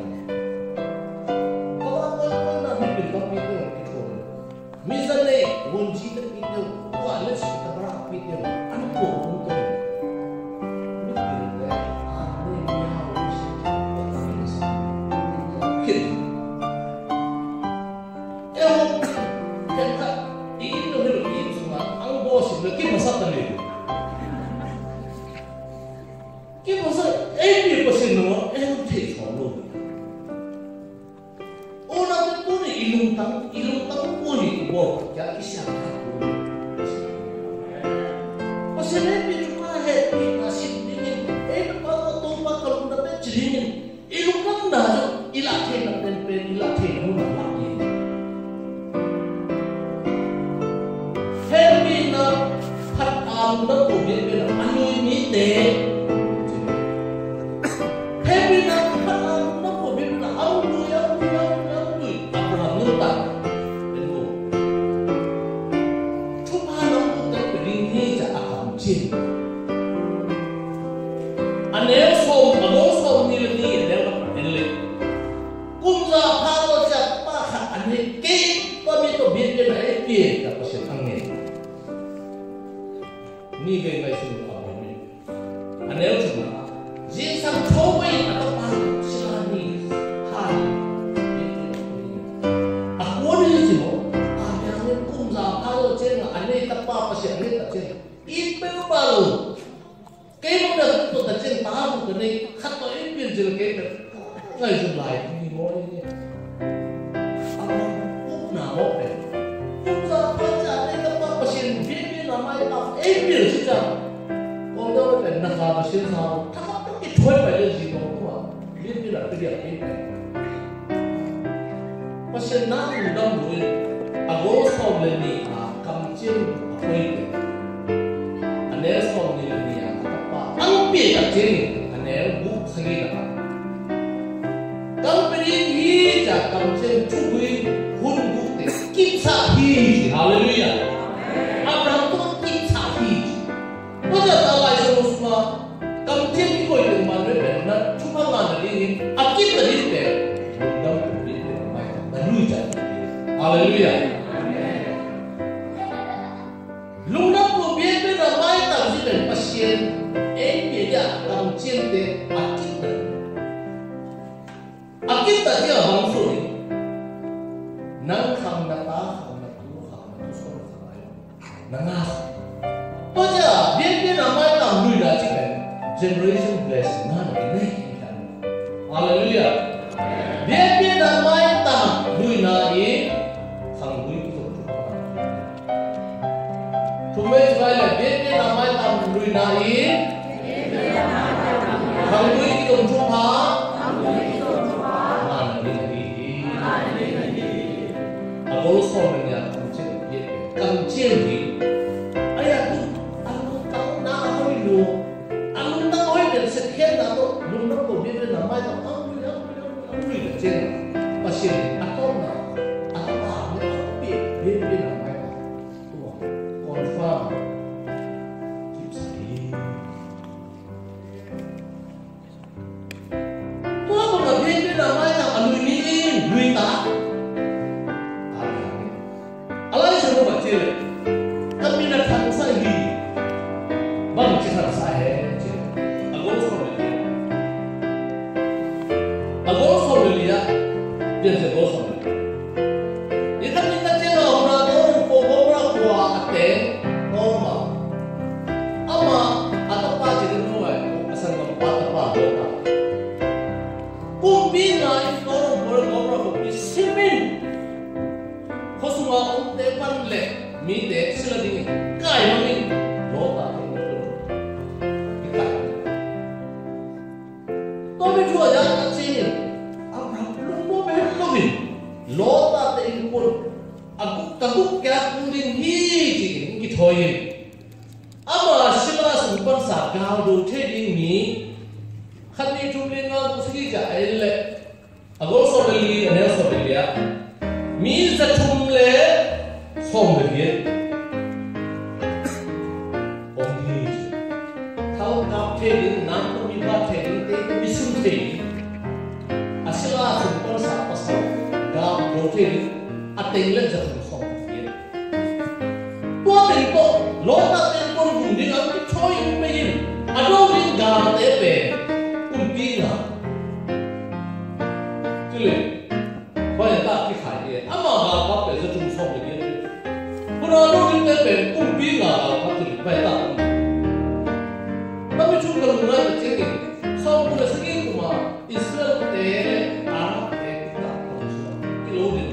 ko na mi pi to mi to ki chu mi sa ne won ji te pi to ko ala chi ta bra pi to an ko to so ikan kita cina orang tu orang kuat aten orang ama atau apa jadi nuai asal tempat apa dota kumbina itu orang kubi simin kosuma unte panle mite sila dingin kai mami dota ikan tapi juga jangan cina Abraham belum mau berlobin lota telepon aku kaya kuning hiji ngi thoyin ama sila sumpan sa gaw do theding ni khani tumle nga usgi ja elle agol so beli ne so beli ya mi za tumle som beli onghi thau ka theding nam ko mi ba theding te mi sum theding asila sumpan sa pasal gaw do theding ateng le za som beli tua ben ko lota Hindi ang choy umayin. Ano rin gamit epe? Hindi na. Tuloy. Kaya tak kikaya. Ama gapa pe sa tumsong lagi. Kung ano rin epe, hindi na gapa tuloy. Kaya tak. Tapi juga mula terjadi. So mula segi kuma Israel te Arab te kita kilo din.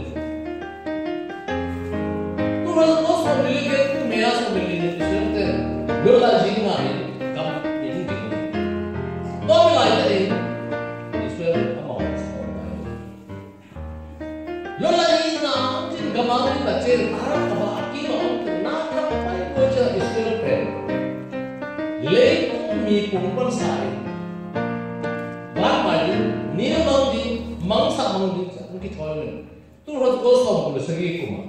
Kung ano so miligit kumaya so miligit Israel te. Lola jinga ni kam ini gitu. Tapi lain tadi Israel amau semua. Lola jinga jin gamau ni bacaan Arab apa akibat untuk nak apa kerja Israel pen. Lepas mi kumpulan saya, bapa ni ni mangsa mangdi mungkin thoi. Tu harus kosong boleh segi kuma.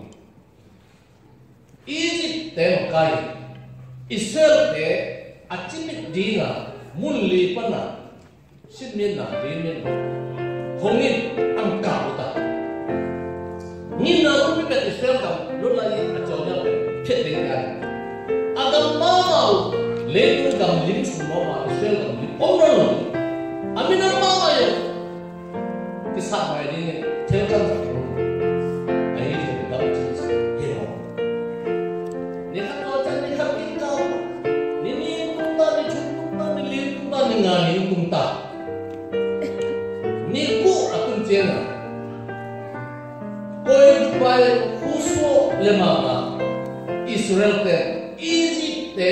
Egypt tengkai. Israel te achimit dina mulli pana sidmina dimin hongin ang kauta ngina umi pet Israel kam lolai achawnya phet dengan agam mamau letu gam lim sumoma Israel gam lim omrolo amina mama yo kisah mai ni telkan ai je gam chis hero ni kan ngani kumta ni ku akun jena koi dubai khuso lemama Israel te Egypt te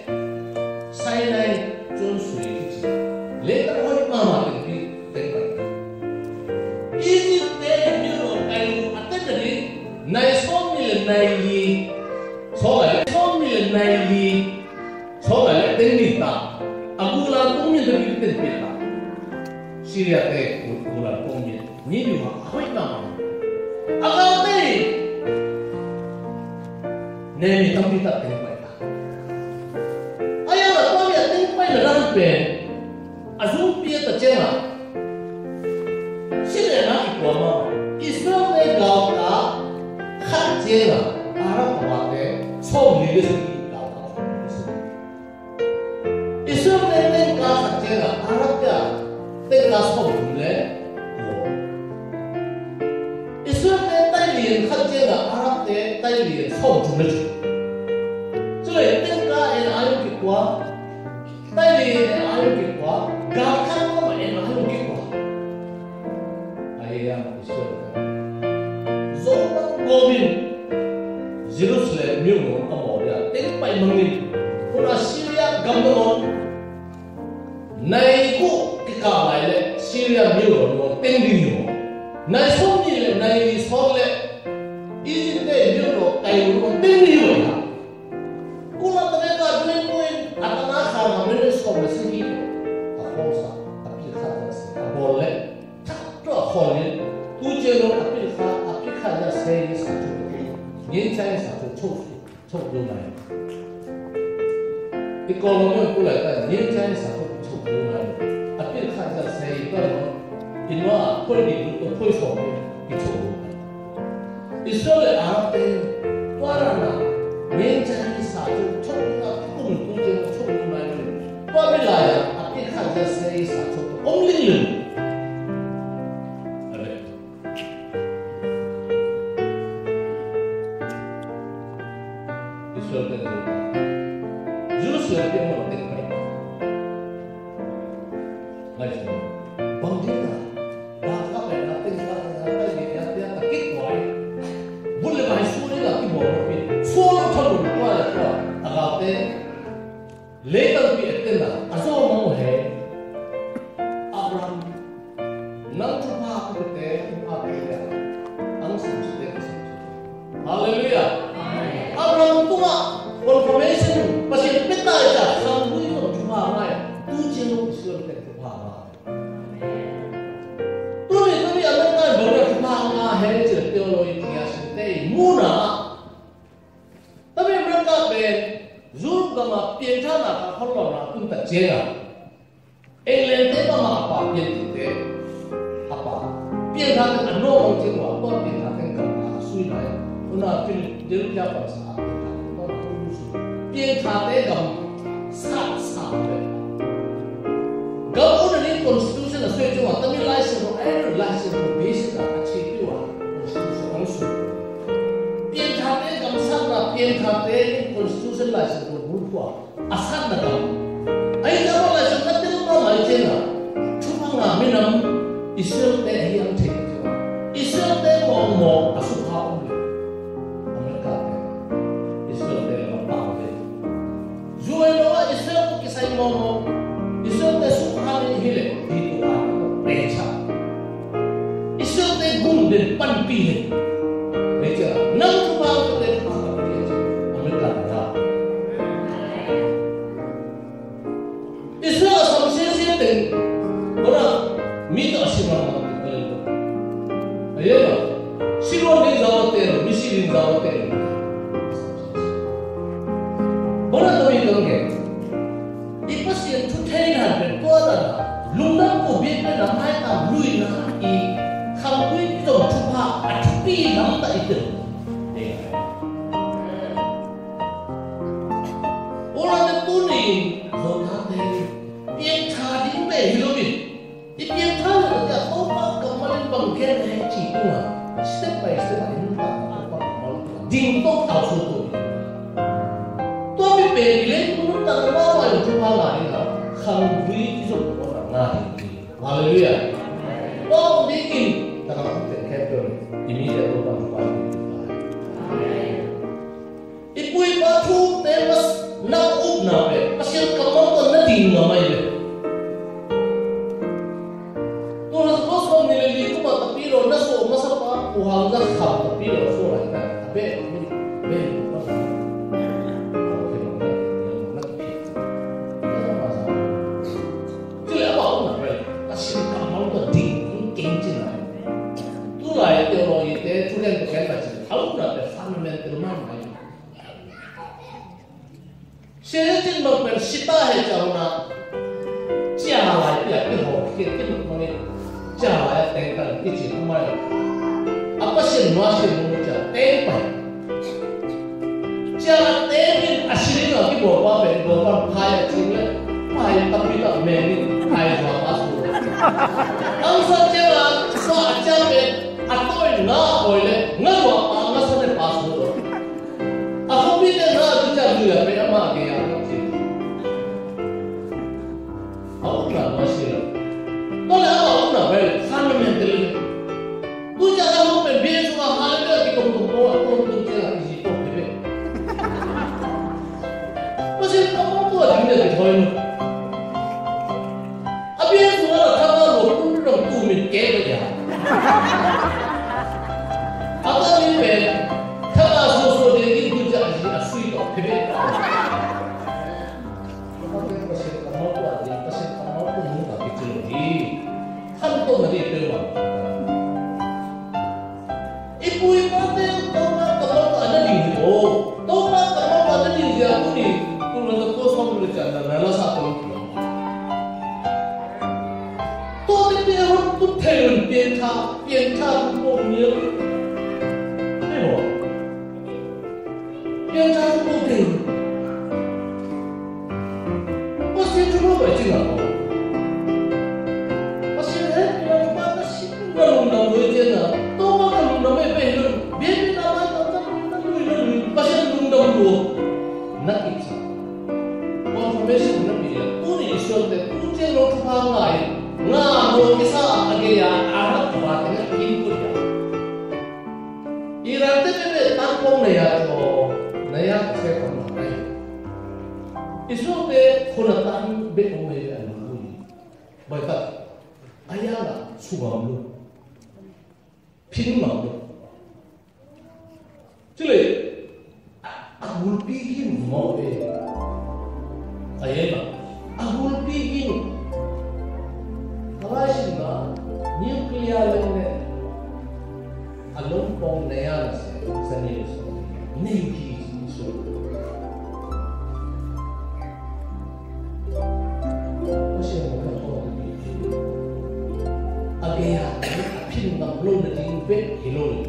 Sinai Joshua leta koi mama te tempat Egypt te miro ayu atendari nai som mil nai li so ale tenita aku langsung ni lebih penting lah. Syria te ular pungnya. Ni juga apa itu nama? Agak te. Nemi kami tak tempat. Ayah lah kami tak tempat dalam pen. Azum pia tak cina. Syria nak ikut apa? Islam te gaul tak hak cina. Arab apa te? Som lilis ni. Israel te kelas aja, Arab ya, te kelas pemule, Israel te Thailand aja, Arab te Thailand pemule. Jadi te kelas ayu kita, Thailand ayu kita, gakkan kau ayu kita. Ayam Israel. Zoran Gobin, Jerusalem miu kamu dia, te pai mengin, pura Syria gambaron. Nai ku kikam le Syria miu lo tengdi mo nai somni le nai sole Egypt miu lo kai lo tengdi mo ya kula mereka duen poin atana khana mene som segi akhosa apil khata se bolle to khole tuje lo apil khata se sa tu yin chai sa tu chou lo nai ekonomi kula ta yin chai sa apil khata sei kalau inwa politik itu pun sama itu. Israel Arab itu warna mencari satu contoh kumpulan contoh mana. Apabila apil khata sei satu omlilun. Ada. Israel tên chúng ta Jerusalem tiếng một tên này ngay rồi bằng chính là và các bạn là tên là cái gì là kết quả vốn là bài số đấy là cái bộ phim số nó thay đổi qua là qua à cái lễ tân bị tên là azo mong hệ Abraham nang chupa ko te apela ang samsute Hallelujah Abraham tunga confirmation pasien peta ja sang bui ko chupa ngai tu chino isur te chupa ngai tu ni amang ngai bora chupa ngai he je teologi kia sinte muna tabe branga ben zur gama pienta na ka kholo na kun ta jena elen te ba ma pa pien te apa pian tha an no ong jing wa ko pian tha ten ka sui nai una fil del ja pa sa ko pian tha te gam sa sa le ga una ni constitution a sui jo wa tami license no ai license no basic a chi pi wa constitution ang su pian tha te gam sa na pian tha te constitution license no bu kwa asan na gam ai ga ma license na te no mai chena chupa nga minam Israel te hiang te Israel te mo asuka umle Amerika te Israel te ma pa Jual wa Israel ko kisay mo Israel te suka ni hile dito ano pecha Israel te gundin panpili pecha nang pa te pa Amerika te Israel sa sisi te ora mito asimang magkakalit. Ayan o. Sino din zawatero, misi din zawatero. Bona kami kang ke. Ipas yan tutay natin, kuwala na. Lunang ko bigla na may tamluy na i kampuy ito tupa at tupi lang ta ito. Wala na tunin, so natin, yung kading may hilobin. Ipian tahu saja, topak kemarin bangkit dari Cina, step by step ini topak dingtok tahu suatu. Tapi pilihan pun tak lama yang cuma lain lah, kambui itu orang lain. Haleluya. Oh dingin, tak akan terkepel. Ini dia topak paling. Ibu tu temas nak nabe, pasien kamu tu nading namai. Naso masapa uhang dah kham tapi naso lah kan abe be masa tu apa nak bel kasih kamu tu ding kencing lah tu lah itu orang itu tu yang bukan macam tahu nak fundamental mana saya tu nak bersita hejau nak jalan dia tu kita mana jalan tentang itu kemana? Apa sih nuansa manusia? Tempat. Jalan tempin asli lagi bawa paya cinglet, paya tapi tak meni, paya jual masuk. Angsa jalan soal jalan atau nak boleh nak buat angsa sana pasuk. Aku bila nak bicara dia, bila mak dia nak cing. Aku nak masih. Kalau awak nak bel, fundamental. Tu jangan mau berbeza sama hal itu kita untuk jalan di situ, bebe. Masih kamu tu ada ni ada thoi mu. Abi yang tu ada kamu pun orang tu mikir saja. Apa ni bel? Kamu so dia itu jadi asli tu, bebe. Masih kamu tu ada, masih kamu tu muda kecil lagi. Hantu nanti terluang. Ibu-ibu tu tomak kamu ada di situ. Tomak kamu ada di situ ni. Tu nanti kosong berjalan dalam satu. Tu ni orang tu terus bienta tu ni. Apa? Bienta tu ni. Pasti cuma baca apa? Undang berjen lah, tomak undang berben, biar nama pasien undang dua, bông này à cho này à sẽ còn là này Israel vềคนละตั้งเบ็ดองค์เลยอันนั้นเลยไปตัดอายาละสุวรรณเลยพิมพ์มาเลยจุเลยอาบุลปีกินหมอเออายละอาบุลปีกินอะไรสินะนิวเคลียร์เลยเนี่ยอารมณ์ปองเนี่ยนะเสน่ห์สุดนิวคีสุดApin ng blow na din bet hilol.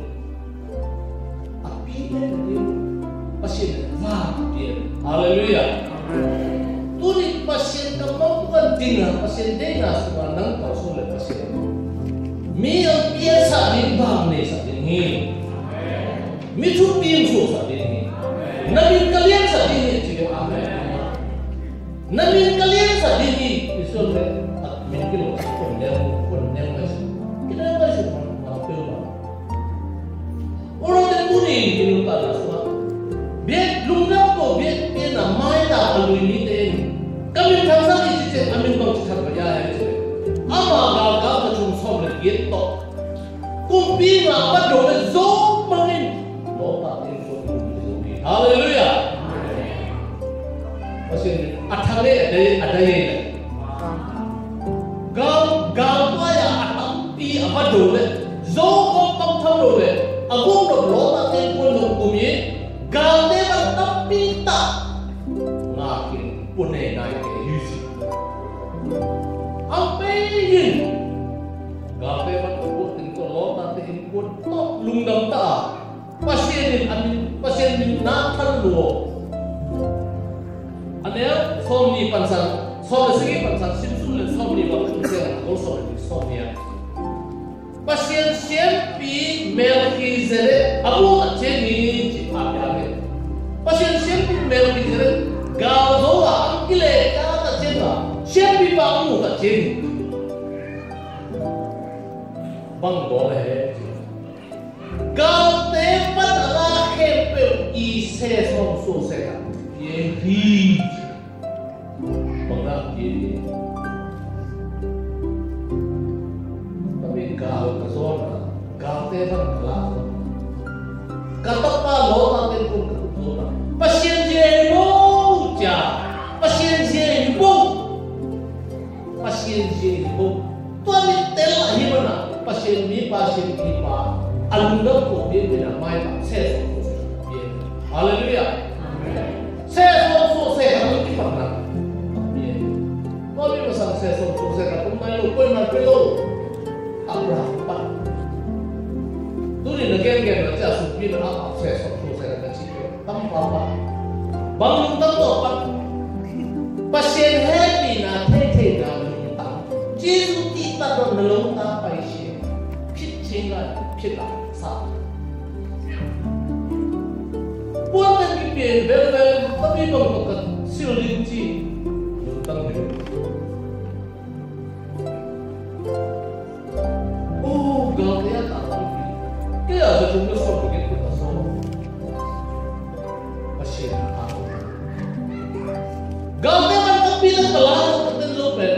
Apin na din pasien va din. Hallelujah. Tunit pasien ka mabukan din na pasien din na sa nang pausulat pasien. Mi ang piyesa din bang ne sa din hi. Mi tu pienso sa din hi. Namin kalian sa din hi. Sige amen. Namin kalian sa din hi. Isul at min kilo kon nel Kenapa sih mampir bang? Orang terpuni di luar sana. Biar lumrah ko, biar namai dah kalau ini ten. Kami thangsa ni cicit amin bang cicit kerja hari ini. Ama gal macam soal gitu. Kumpi apa doa zon main. Doa itu zombie. Haleluya. Masih athale ada yang. Gal apa ya? Apa dole, zong kong thâu dole, agum dok lota ten pun dok kumye, galde bang tapi tak, ngakin punai naik ke yusi, apa ini? Galde bang pun ten ko lota ten pun top lungdam ta, pasien ni nakal luo, ane somni pansan, segi pansan simsul somni bang kumse, also somnia. Pasien siempre Melchizedek abu aceni cipapyake. Pasien siempre Melchizedek galdoa angkile kata cena siempre bangu aceni. Bango he. Galte patala kepe ise somso seka. Yehi. Bangga ye. Gal kasona, gal teban kelas. Kata lo nanti pun ketutuna. Pasien jebo, pasien jebo. Tuan tel himana. Pasien pa. Alunda ko dia namai tak ses. Haleluya. Ses so kami kita pernah. Kami pasang ses so kami main lo kau nak pelo. Abraham. Tuli nageng baca supir apa saya sokong saya kecil. Tanpa bangun tanpa pasien happy na tete na minta. Jesu kita dong nelung tanpa isi. Pitchingan pita sa. Bukan kipin bel tapi bangkat silinci tentang itu. Galnya tak lagi. Kaya ada jumlah soal begitu pasal pasien aku. Galnya kan tapi tak kelar keten lopet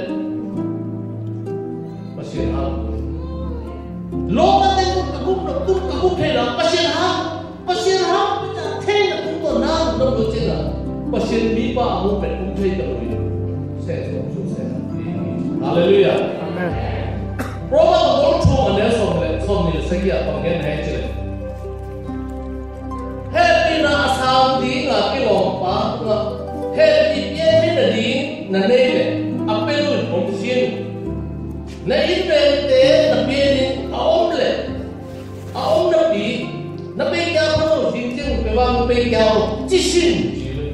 pasien aku. Lopat itu aku kena pasien aku kita tena kita nak berbicara pasien mipa aku pun kita boleh. Saya susah. Haleluya. Amen. Program control ane somni sekia pangen hecile. Happy na asam di ngaki lompa nga happy ye hina di na nele apelu omsien. Na invente na pieni aomle pi na pe kya pro jinjing pe wang pe kya jishin jile.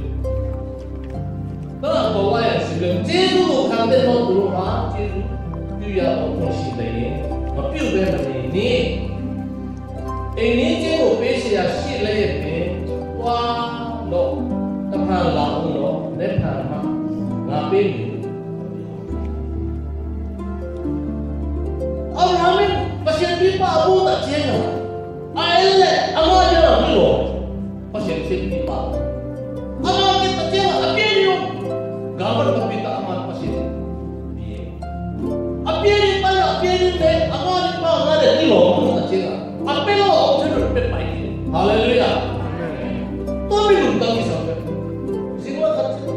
Na ko wa ya sigen jesu kan de no duro ha jesu ya ông sĩ đấy mà biểu về mà này anh ní chế độ bây giờ sĩ lấy cái qua nó tập hàng lão nó nếp hàng mà ngà bên ông nói mình bác sĩ đi bao nhiêu tập chiến à ai lệ ông nói cho nó cái safety pa. Ama kita tiang apian yung gambar kapita amat pasir. Apian deh, amat pa ngada kilo kita tiang. Apelo option pe pai. Haleluya. Tapi luntang kisah. Siguro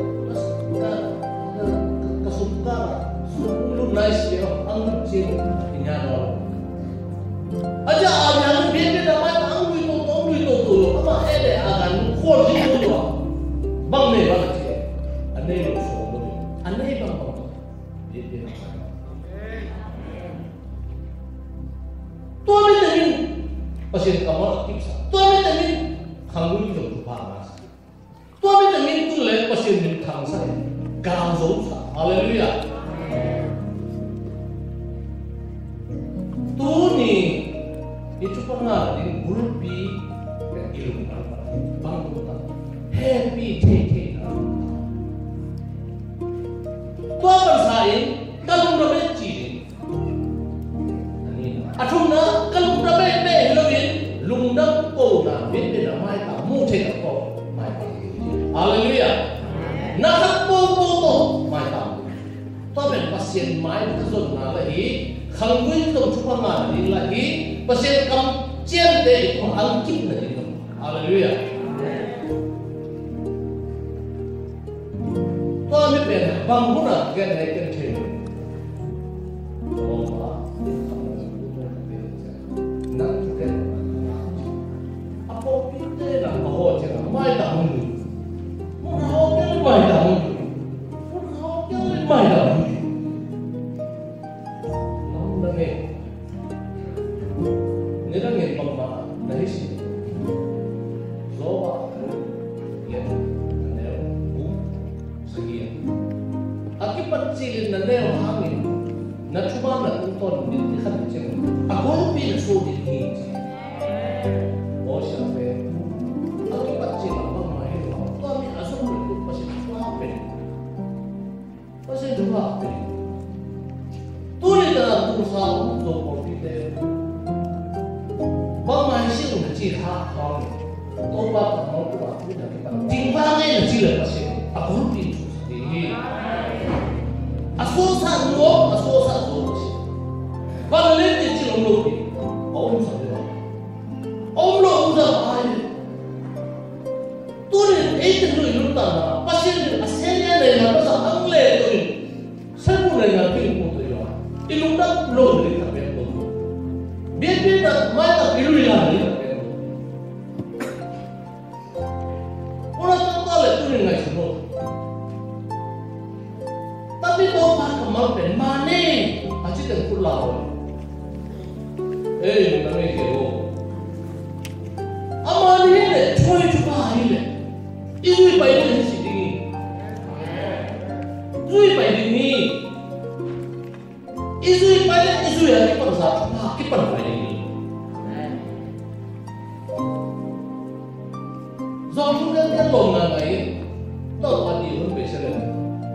kasukara, sulu nice dia ang cing inyano. Aja aja biar dapat ang itu apa ada akan kuat itu bang nih bang sih. Anda itu semua, anda itu bang. Dia. Tuan itu ni pasien kamar tipsa. Tuan itu ni kangun itu berpanas. Tuan itu ni tu le pasien ni kangsa, gangsau sa. Haleluya. Tu ni itu pernah di grupi dan ilmu bangkutan happy take tua bersaing kalau berapa ciri atum na kalau berapa lebih lungdang kau na benda mai tamu cek kau mai haleluya nak kau mai tamu tapi pasien mai kesod na lagi khangwin tu cuma ngadi lagi pasien kam cian deh itu angkip nanti tu haleluya tu ambil pen bangunan kan naikkan cewek nak kita apa kita nak bawa cakap mai tahun mai tahun nilangin pagmamahal dahil siya zoba yan nanero sa giyan akipat silin nanero hangin na chumana unton din ikan siya ako pinasudin niya o siya pe akipat silin pagmamahal kami asok ito kasi duhapen tuloy na tumusawang ito por Peter bang masih udah cihak kau, tobat kamu tu aku dah kita timbangnya nanti lepas ini, aku rutin sendiri. Asosan lo sih. Kalau lihat cilok lo ni, om sahaja, om lo udah air. Turin itu lo ilutana, pasien asalnya dari mana sah angle turin, semua dari yang pilih tu ya, ilutana lo beri tapi lo, biar mana pilih yang ni. Tapi kau tak kemampuan mana? Aji dan pulau. Mana kau? Amal ini, cuy cuba ini. Isu ipa ini sih ini. Isu ipa ini. Isu ipa ini isu yang kita bersama kita bersama ini. Zaman kan lomba lain, tahu apa dia berbeza.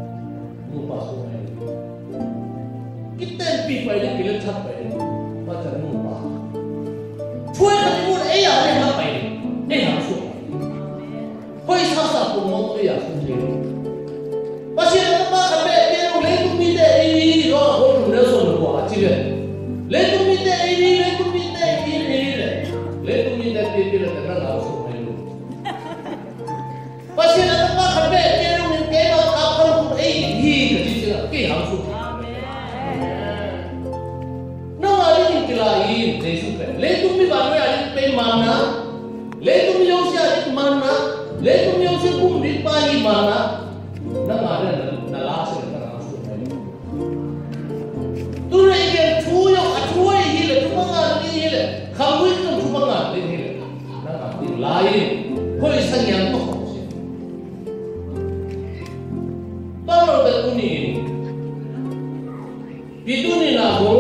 Kita pipa ini kita cat ini, macam nupa. Cuy kami pun ayah ni apa ini? Langsung. Koi sasa pun mau ayah sendiri. Pasien apa kami dia lepas minta ini, orang Nelson buat aja. Lepas minta ini, lepas minta dia dengan langsung. Pasien apa kami dia minta kapal pun ini kerja langsung. Lain Yesus kan, lepas tu baru ada mana, lepas tu Yesus ada mana, lepas tu Yesus pun di pagi mana, nama ada nalasa dengan langsung. Tu lagi cuy hilang, cuma nggak hilang, kamu itu cuma nggak hilang, nama di lain, kau iseng yang tu sih. Baru berkuning, itu ni lagu.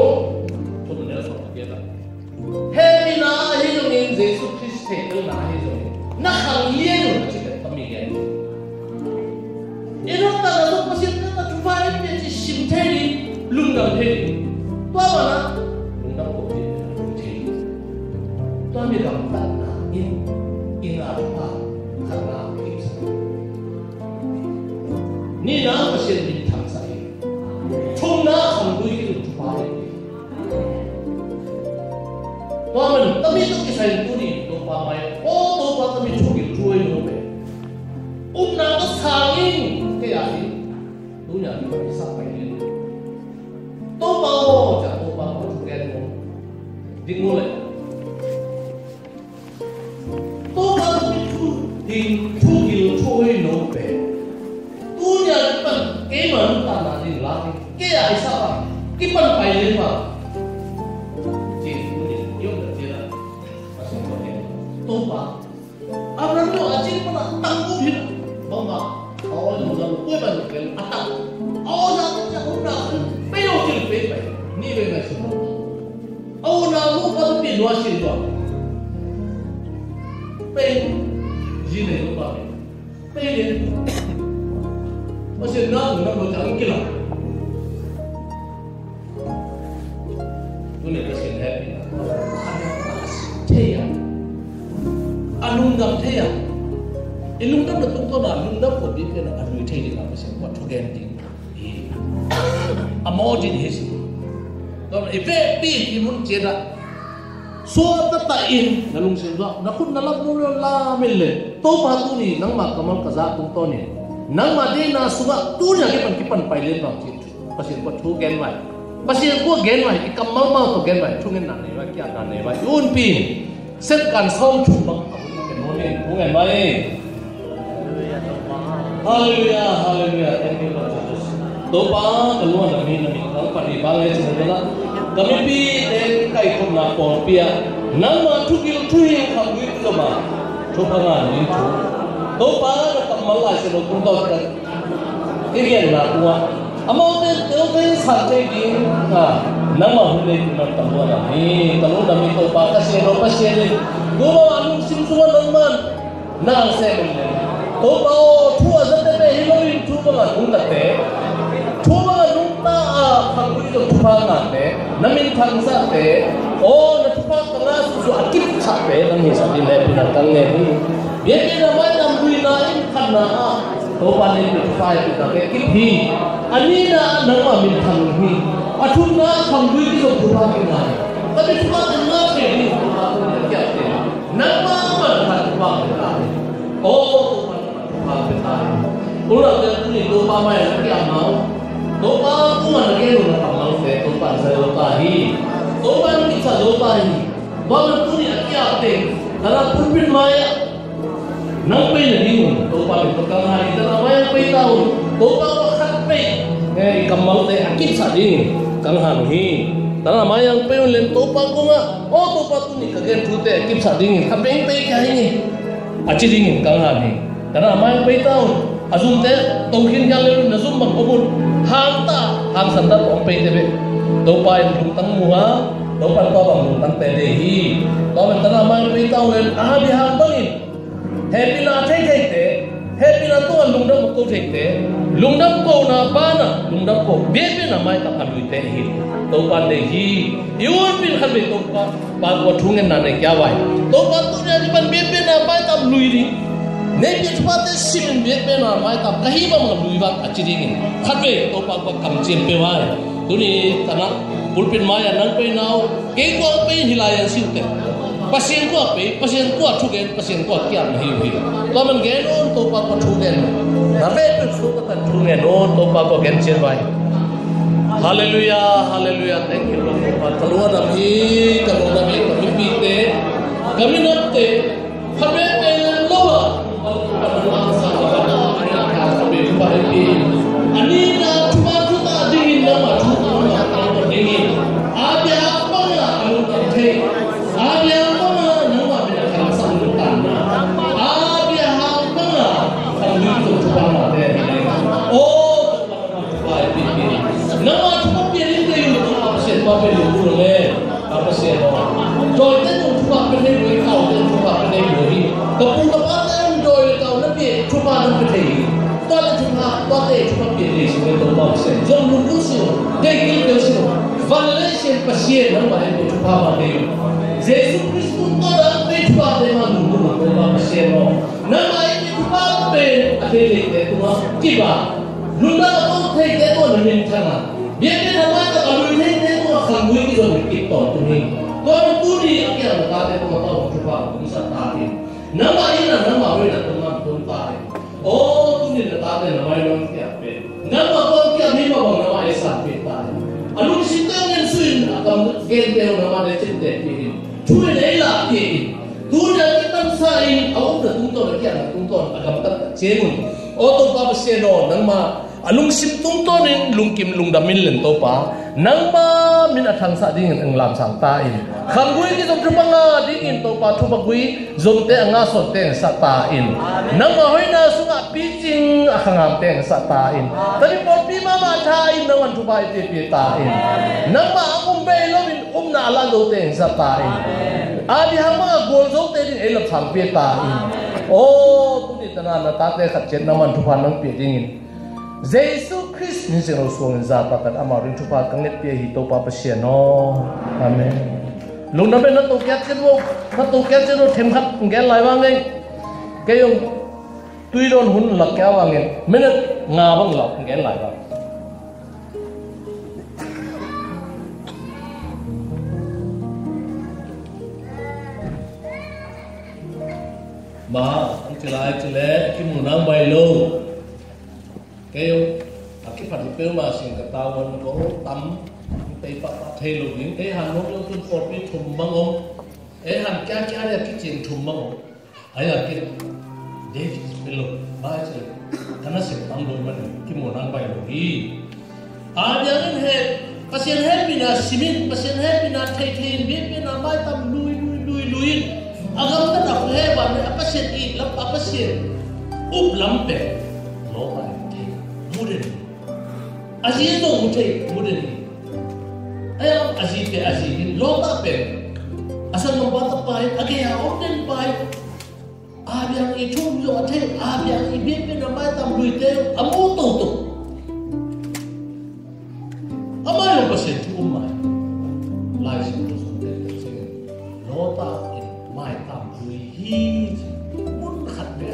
Happy na hilang in Yesus Kristus na hilang. Nakalian na kita pamilya. Ino talaga pasien na tuwain niya si simteri lungdang heri. Tuwa na lungdang ko heri. Tuwa mi gampat na in apa karena kita. Ni na pasien min thang sai. Thong na khang dui ki tu pa ni. To man tami to ki sai tu ni to pa mai o to pa tami chu ki chuai no be. Na ko sangin ke ya ni. Tu nya ni pa sa pai ni. To pa o cha to pa ko chu gen mo. Ding mo le. To pa tami chu ding chu ki chuai no be. Tu nya ni pa ke man ta na ni la ni. Ke ai sa ba. Ki pan pai le ma. Ji tu ni yo da ji la. Pa sa ko ni. To pa. Abang tu ajin pa tang ko bi. Bama, awal mula kue banyak kan, atau awal nak cakap nak, penyok ciri pe, ni benda semua. Awal nak lupa tu pi luar sini tu, pe, jine lupa pe, ni, macam nak macam kila. Tu ni kesin happy, thea, anundam thea. Ilung dam betul tu dah, ilung dam kau biar nak adu thei dengan pasien buat tugan ting. Amodin his. Kalau efek pi imun cera. So tatain nalung sendok, nakut nalap mula la mille. To patu ni nang mak kamal kaza tung to ni. Nang made na suba tu ni kipan pailen bang cit. Pasien buat tugan mai. Pasien buat gen mai, ikamal mau tu gen mai. Tugan nak ni, kia nak ni. Yun pin, setkan som cubang. Tugan mai. Hallelujah, hallelujah. Thank you Lord Jesus. Topa keluar kami kau pada balai sebenarnya. Kami pi dan kai kau nak pon pia. Nama tukil tuhi kami itu mah. Topa ngan itu. Topa nak malai sebab kau tahu kan. Ini yang nak buat. Amau tu santai di. Nama hulai kita tahu lah. Ni kalau kami topa kasih ropa sih. Gua anu simsuan nama. Nang saya Topa thua rất là Hillary thua bằng nung đặt thế, thua bằng nung ta thằng quý tộc thua bằng thế, nắm mình thằng sát thế, nó thua bằng cái số akib sát thế, nắm mình sát đi này bị nặng căng này, biết cái nào mấy năm quý này khăn na, Topa này bị thua phải bị nặng cái akib hi, anh ấy là nắm mà mình thằng hi, thua na thằng quý tộc thua bằng cái này, tapi thua bằng na cái gì thua bằng cái gì thế, nắm mà thằng bằng cái này, Ulang dan ini lupa mai lagi amal, lupa tu mana lagi lupa amal se, lupa saya lupa hi, lupa ni kita lupa hi, bahawa tu ni apa te, dalam pulpit maya, nampai ni bingung, lupa berpegang hari, dalam maya pay tahu, lupa wakat pay, kamal te akib sadi, kang ham hi, dalam maya pay ulen lupa ko nga, lupa tu ni kagen tu te akib sadi, kapeng pay kaya ni, aci dingin kang ham hi, dalam maya pay tahu. Azum te tongkin yang lalu nazum bang obun hanta hang sandat ompei tebe dopa yang tentang muha dopa kau bang tentang tedehi kau mentera main pitau len abi hang bangin happy na thei te happy na tuan lungdam ko thei te lungdam ko na bana lungdam ko bebe na mai ta phamui te hi dopa dehi yun pin khabe dopa ba ko thungen na ne kya wai dopa tu ne ban bebe na mai ta lui ri Nabi cepat simen biar benar mereka kahibah mengaluibat aciringin. Kadwe topak pak kamcil pewai. Tuni tanah pulpin maya nang pe nau. Kau apa pe hilayan siute. Pasien ku apa? Pasien ku acuken, pasien ku kian hiu. Taman genon topak pak cuken. Nabi tu suka tak cuken on topak pak kamcil wai. Hallelujah, hallelujah. Thank you Lord. Keluar kami bite, kami nate, kami lawa. Anina cuma dingin nama cuma dingin. Ada apa ya teh? Ada apa nama bila kawasan utama? Ada apa kalau itu cuma ada. Nama cuma pilih itu apa sih? Apa pilih boleh? Apa sih? Joy itu cuma pilih kau itu cuma pilih beri. Keputusan Cuma nak berdiri, tuan cuma pilih sebagai doa besar. Jangan lupa sih, daging bersih, validasi pasien yang mana itu cuma berdiri. Yesus Kristus orang itu ada mana doa besar. Nama itu kiba lunda ko thei te to nin thana bien ke thama ka lui thei te to khangui ki ron ki to tu ni ko tu ni akya ka te to ta chu pa ku sa ta ni nama ina nama we na to ma tu ta ni o tu ni ta te na mai long kya pe nama ko kya mi ma bang nama isa pe ta ni alu si te ngen suin akam gen te nama le chin te ni chu le la ki tu na ki tam sa in au da tung to kya na tung to akam ta chemun o to pa se no nama alung sim tung to nin lung kim lung da min len to pa nang ma min athang sa ding ang lam sang ta in khangui ki zom thupanga ding in to pa thupagui zom te anga so te sa ta in nang ma hoina sunga pitching akhangam te sa ta in tani por pi ma ma tha in nang an thupai te pi ta in nang ma um be lo min na la lo te sa ta in adi hama gol zo te din elap sang pi ta in o tu ni tana na ta te khat chen naman thupan nang pi ding in Jesus Christ ni sino suang zata kat amarin chupa kanget pia hito pa pasien no amen lung na ben na to kyat chen wo them khat ngel lai wang ngai ke yong tui ron hun lak kya wang ngai menet nga bang lak ngel lai wang ba ang chile kim nang bai lo kêu cái phần kêu mà xin cái tàu vẫn có tắm tây bắc tây lục những cái hàng nó cũng tuân phật với thùng băng ông cái hàng cha là cái chuyện thùng băng ông ấy là cái David cái lục ba chứ cái nó sẽ tắm đôi mà cái mùa nắng bay lục đi giờ cái hết pasien hết bị na simin pasien hết bị na thầy biết bị na mai tắm lui agam ta đọc hết bạn này pasien ít lắm pasien úp lắm bể lỗ bài mudah ni, aziz tu mudah ni. Ayam aziz ni, lota pe. Asal nampak pai, agak orang pai. Abiang itu jo ate, abiang ibe pe nampak tam duit te, amu tu. Amai lo pasien tu umai. Lai sini tu sini. Lota mai tam duit hi, mun khat pe.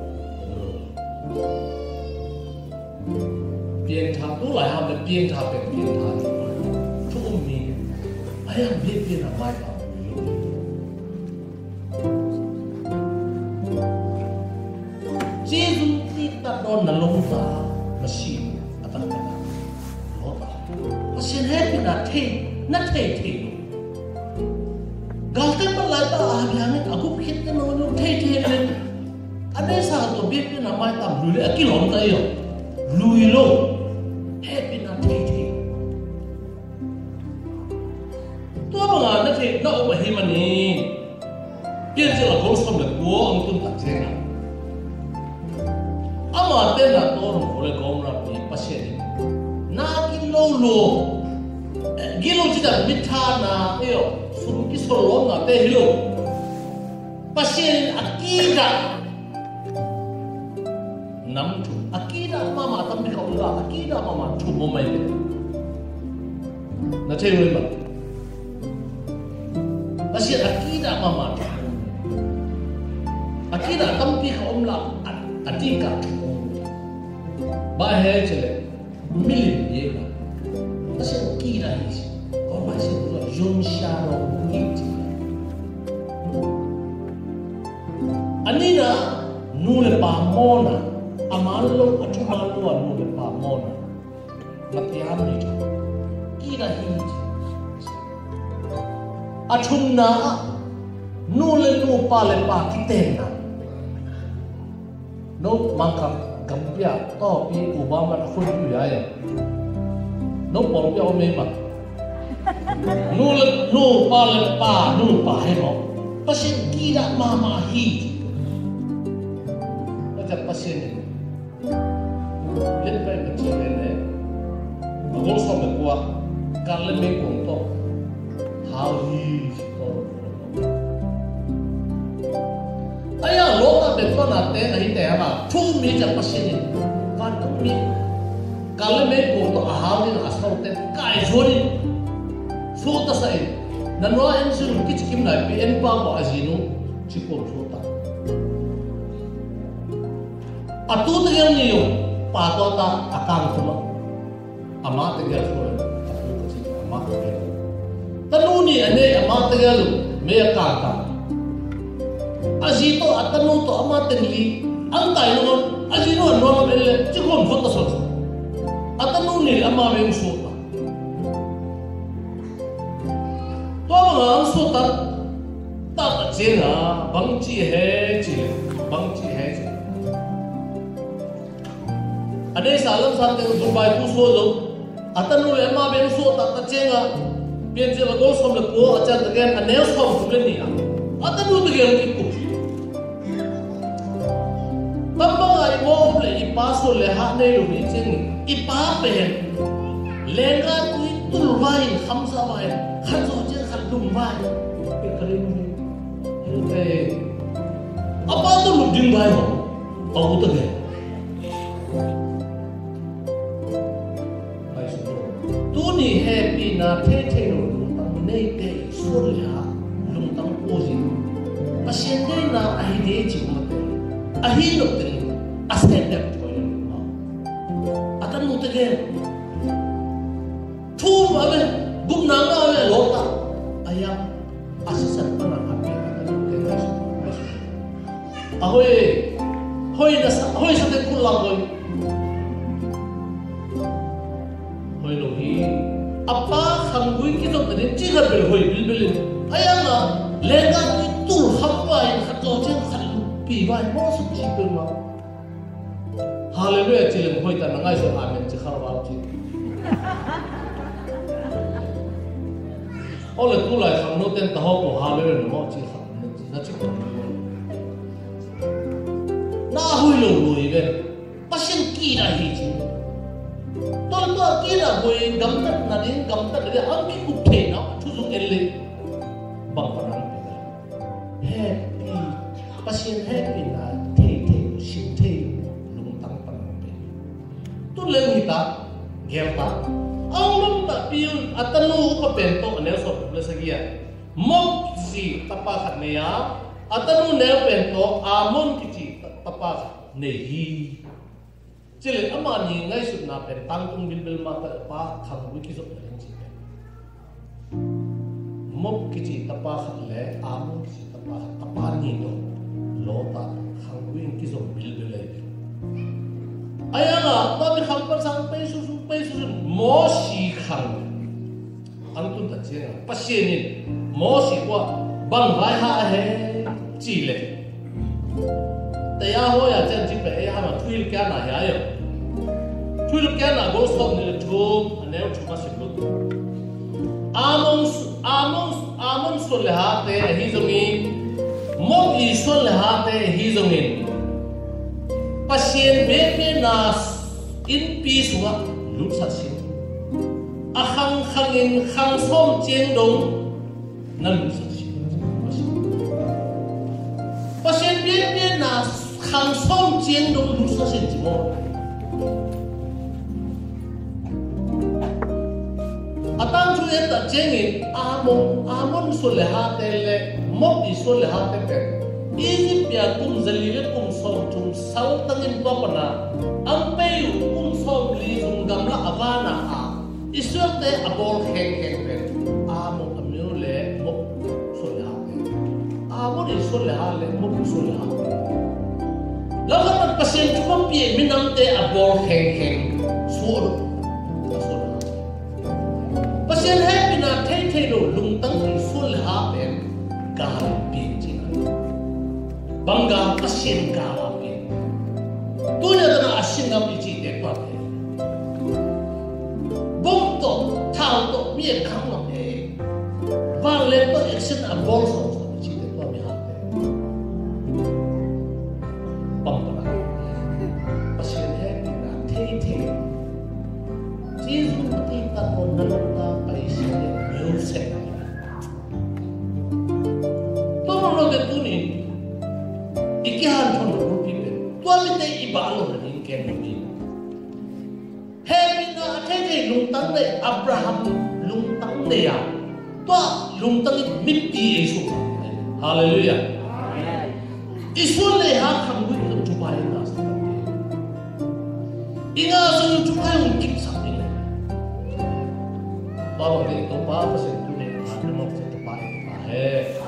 Biên tháp tú lại ham được biên tháp chú mi ai am biết biên là mai tháp Jesus kita don na longta machine atak lota machine hết na the galkan malai ta abiang aku kita no the lên ada satu biên na mai tháp lui akilom ta yo lui lo happy na thei to ba nga na thei na o hi mani pian se la ko som la ko ang tun ta che na ama te na to ro ko le ko na pi pasien na ki lo gilo chi da mitha na yo sum ki so lo na te hi lo pasien akida nam tu akida mama tambi ka ula akida mama tu mo mai na che mo ba kasi akida mama akida tambi ka umla atika ba he chele milim ye ka kasi akida ni ko ba si ko jom sharo ngiti anina nule pa mona amalo atumalo anu le pa mona matiam ni ira hinji atumna nule no pa le pa kitena no mangka gambia to pi obama na khul yu ya ya no por pya o me ma nule no pa le pa no pa he mo pasin kira mama hi aja pasin Jadi baik kecil ini, agak sampai kuat. Kalau mengkong to, hawi to. Ayah lota betul nate, ahi teh apa? Cuma meja pasien, kan tu kalau mengkong to hawi asal te kai zoni, suta saya. Dan wah ini sudah kicik nak PN pa ko azinu, cikor suta. Atu tu yang ni yo. tua ta akang tu ama tinggal tu aku kasi ama tinggal tanu ni ane ama tinggal me akang ta azito atanu to ama tingli ang tayo non azino no ele chikom phota so atanu ni ama me uso to mga uso ta ta jena bangchi hai ane salam sa teng Dubai ku so lo atanu le ma ben so ta chenga bien je lo som le ko acha ta gen ane so su le ni atanu te gen ki ku tamba ai mo le I pa so le ha ne lu ni chen I pa pen le ga tu tul vai kham sa vai khan so chen khan dum vai ke kare ni ke apa tu lu ding vai ho tau ta ge ni happy na the no lung nei te so ya lung tang ko ji pasien dei na ai de chi mo te a hi no te a stand up to you atan mo te ge thu ba be gum na ga be lo ta aya asisan pa na happy atan te ga a hoi sa te kul la boy hoi lo hi apa khangui ki to den chi ga bel hoi bil bil aya na le ga ki tu khapwa in khato chen khan pi ba mo su chi bel ma hallelujah chi len hoi ta na ngai so amen chi kha wa chi ole tu lai khang no ten ta ho ko hallelujah mo chi kha na chi ko na hoi lo hoi be pasien ki ra hi chi to kira boy gamtat na din gamtat de ang ki ukhe na thuzung elle bang panan happy pasien happy na the shin the lung tang panan pe tu leng hita gelta ang lung ta piun atanu ko pento ne so le sagia mok si tapa khat ne ya atanu ne pento amon ki tapa ne hi chile ama ni ngai sut na pen tang tung bil bil ma ta pa khang wi ki zo pen chi mok ki chi ta pa khat le am ki chi ta pa ni to lo ta khang wi ki zo bil bil le aya la ta bi khang par sang pe su mo shi khang ang tu ta che pa she ni mo shi kwa bang vai ha he chi leแต่ยาหัวอยากจะจิ้มไปไอ้ฮะมันทุยแก่หน่ายอ่ะทุยแก่หน่าก็สอบนี่ทุกอันนี้ทุกมาสิบลูกอามงส่วนเลหะเตะฮิจงินมกอีส่วนเลหะเตะฮิจงินปัจเจกเบเบนัสอินปีสุวะลุสัตสิอาขังอินขังส้มเจียงดงนั่นลุสัตสิปัจเจกเบเบนัสขังส้มเจียงดงลุสัตสิจิโมอาตังช่วยตัดเจงินอามงส่วนเลหะเตะมกอีส่วนเลหะเตะเป็นอียิปต์ยากุมซาลีเลกุมส้มจุ่มเสาตั้งอินตัวปนาอัมเปยุกุมส้มลีจุ่มกำละอวานาอาอิสราเอลอบอลแข่งเป็นอามงอเมริกาเลมกส่วนเลหะเตะอามงอีส่วนเลหะเลมกส่วนเลหะแล้วก็มันเปอร์เซ็นต์ที่มันเปลี่ยนมินัมเตะอบอลแข่งส่วนปัจจัยให้เป็นอาเทเทโรลุงตั้งที่สุดหาเป็นการเปลี่ยนจริงบางการปัจจัยการเปลี่ยนตัวนี้ต้องอาศัยกับวิจิตรกว่าเป็นบุ้งโตท้าวโตมีคำว่าเป็นวันเล่นตัวเอ็กซ์น่ะบอลส่งวิจิตรกว่ามีหาเป็นบางคนปัจจัยให้เป็นอาเทเทจีนปฏิบัติคนนั้นไปเสียมิวเซนตัวมันเราเด็กตัวนี้อีกอย่างทนรู้ปีเป็นตัวไม่ได้อีบาลเลยนี่แกไม่มีเฮมินาเทเทลุงตั้งเลยอับราฮัมลุงตั้งเลยอ่ะตัวลุงตั้งมิตรอิสุฮาเลลูยาอิสุเลยหาคำวิ่งจุบายนะสักที Ingasan juga yung kimsa nila. Bawang dito pa kasi ito na yung mga sa tapahe.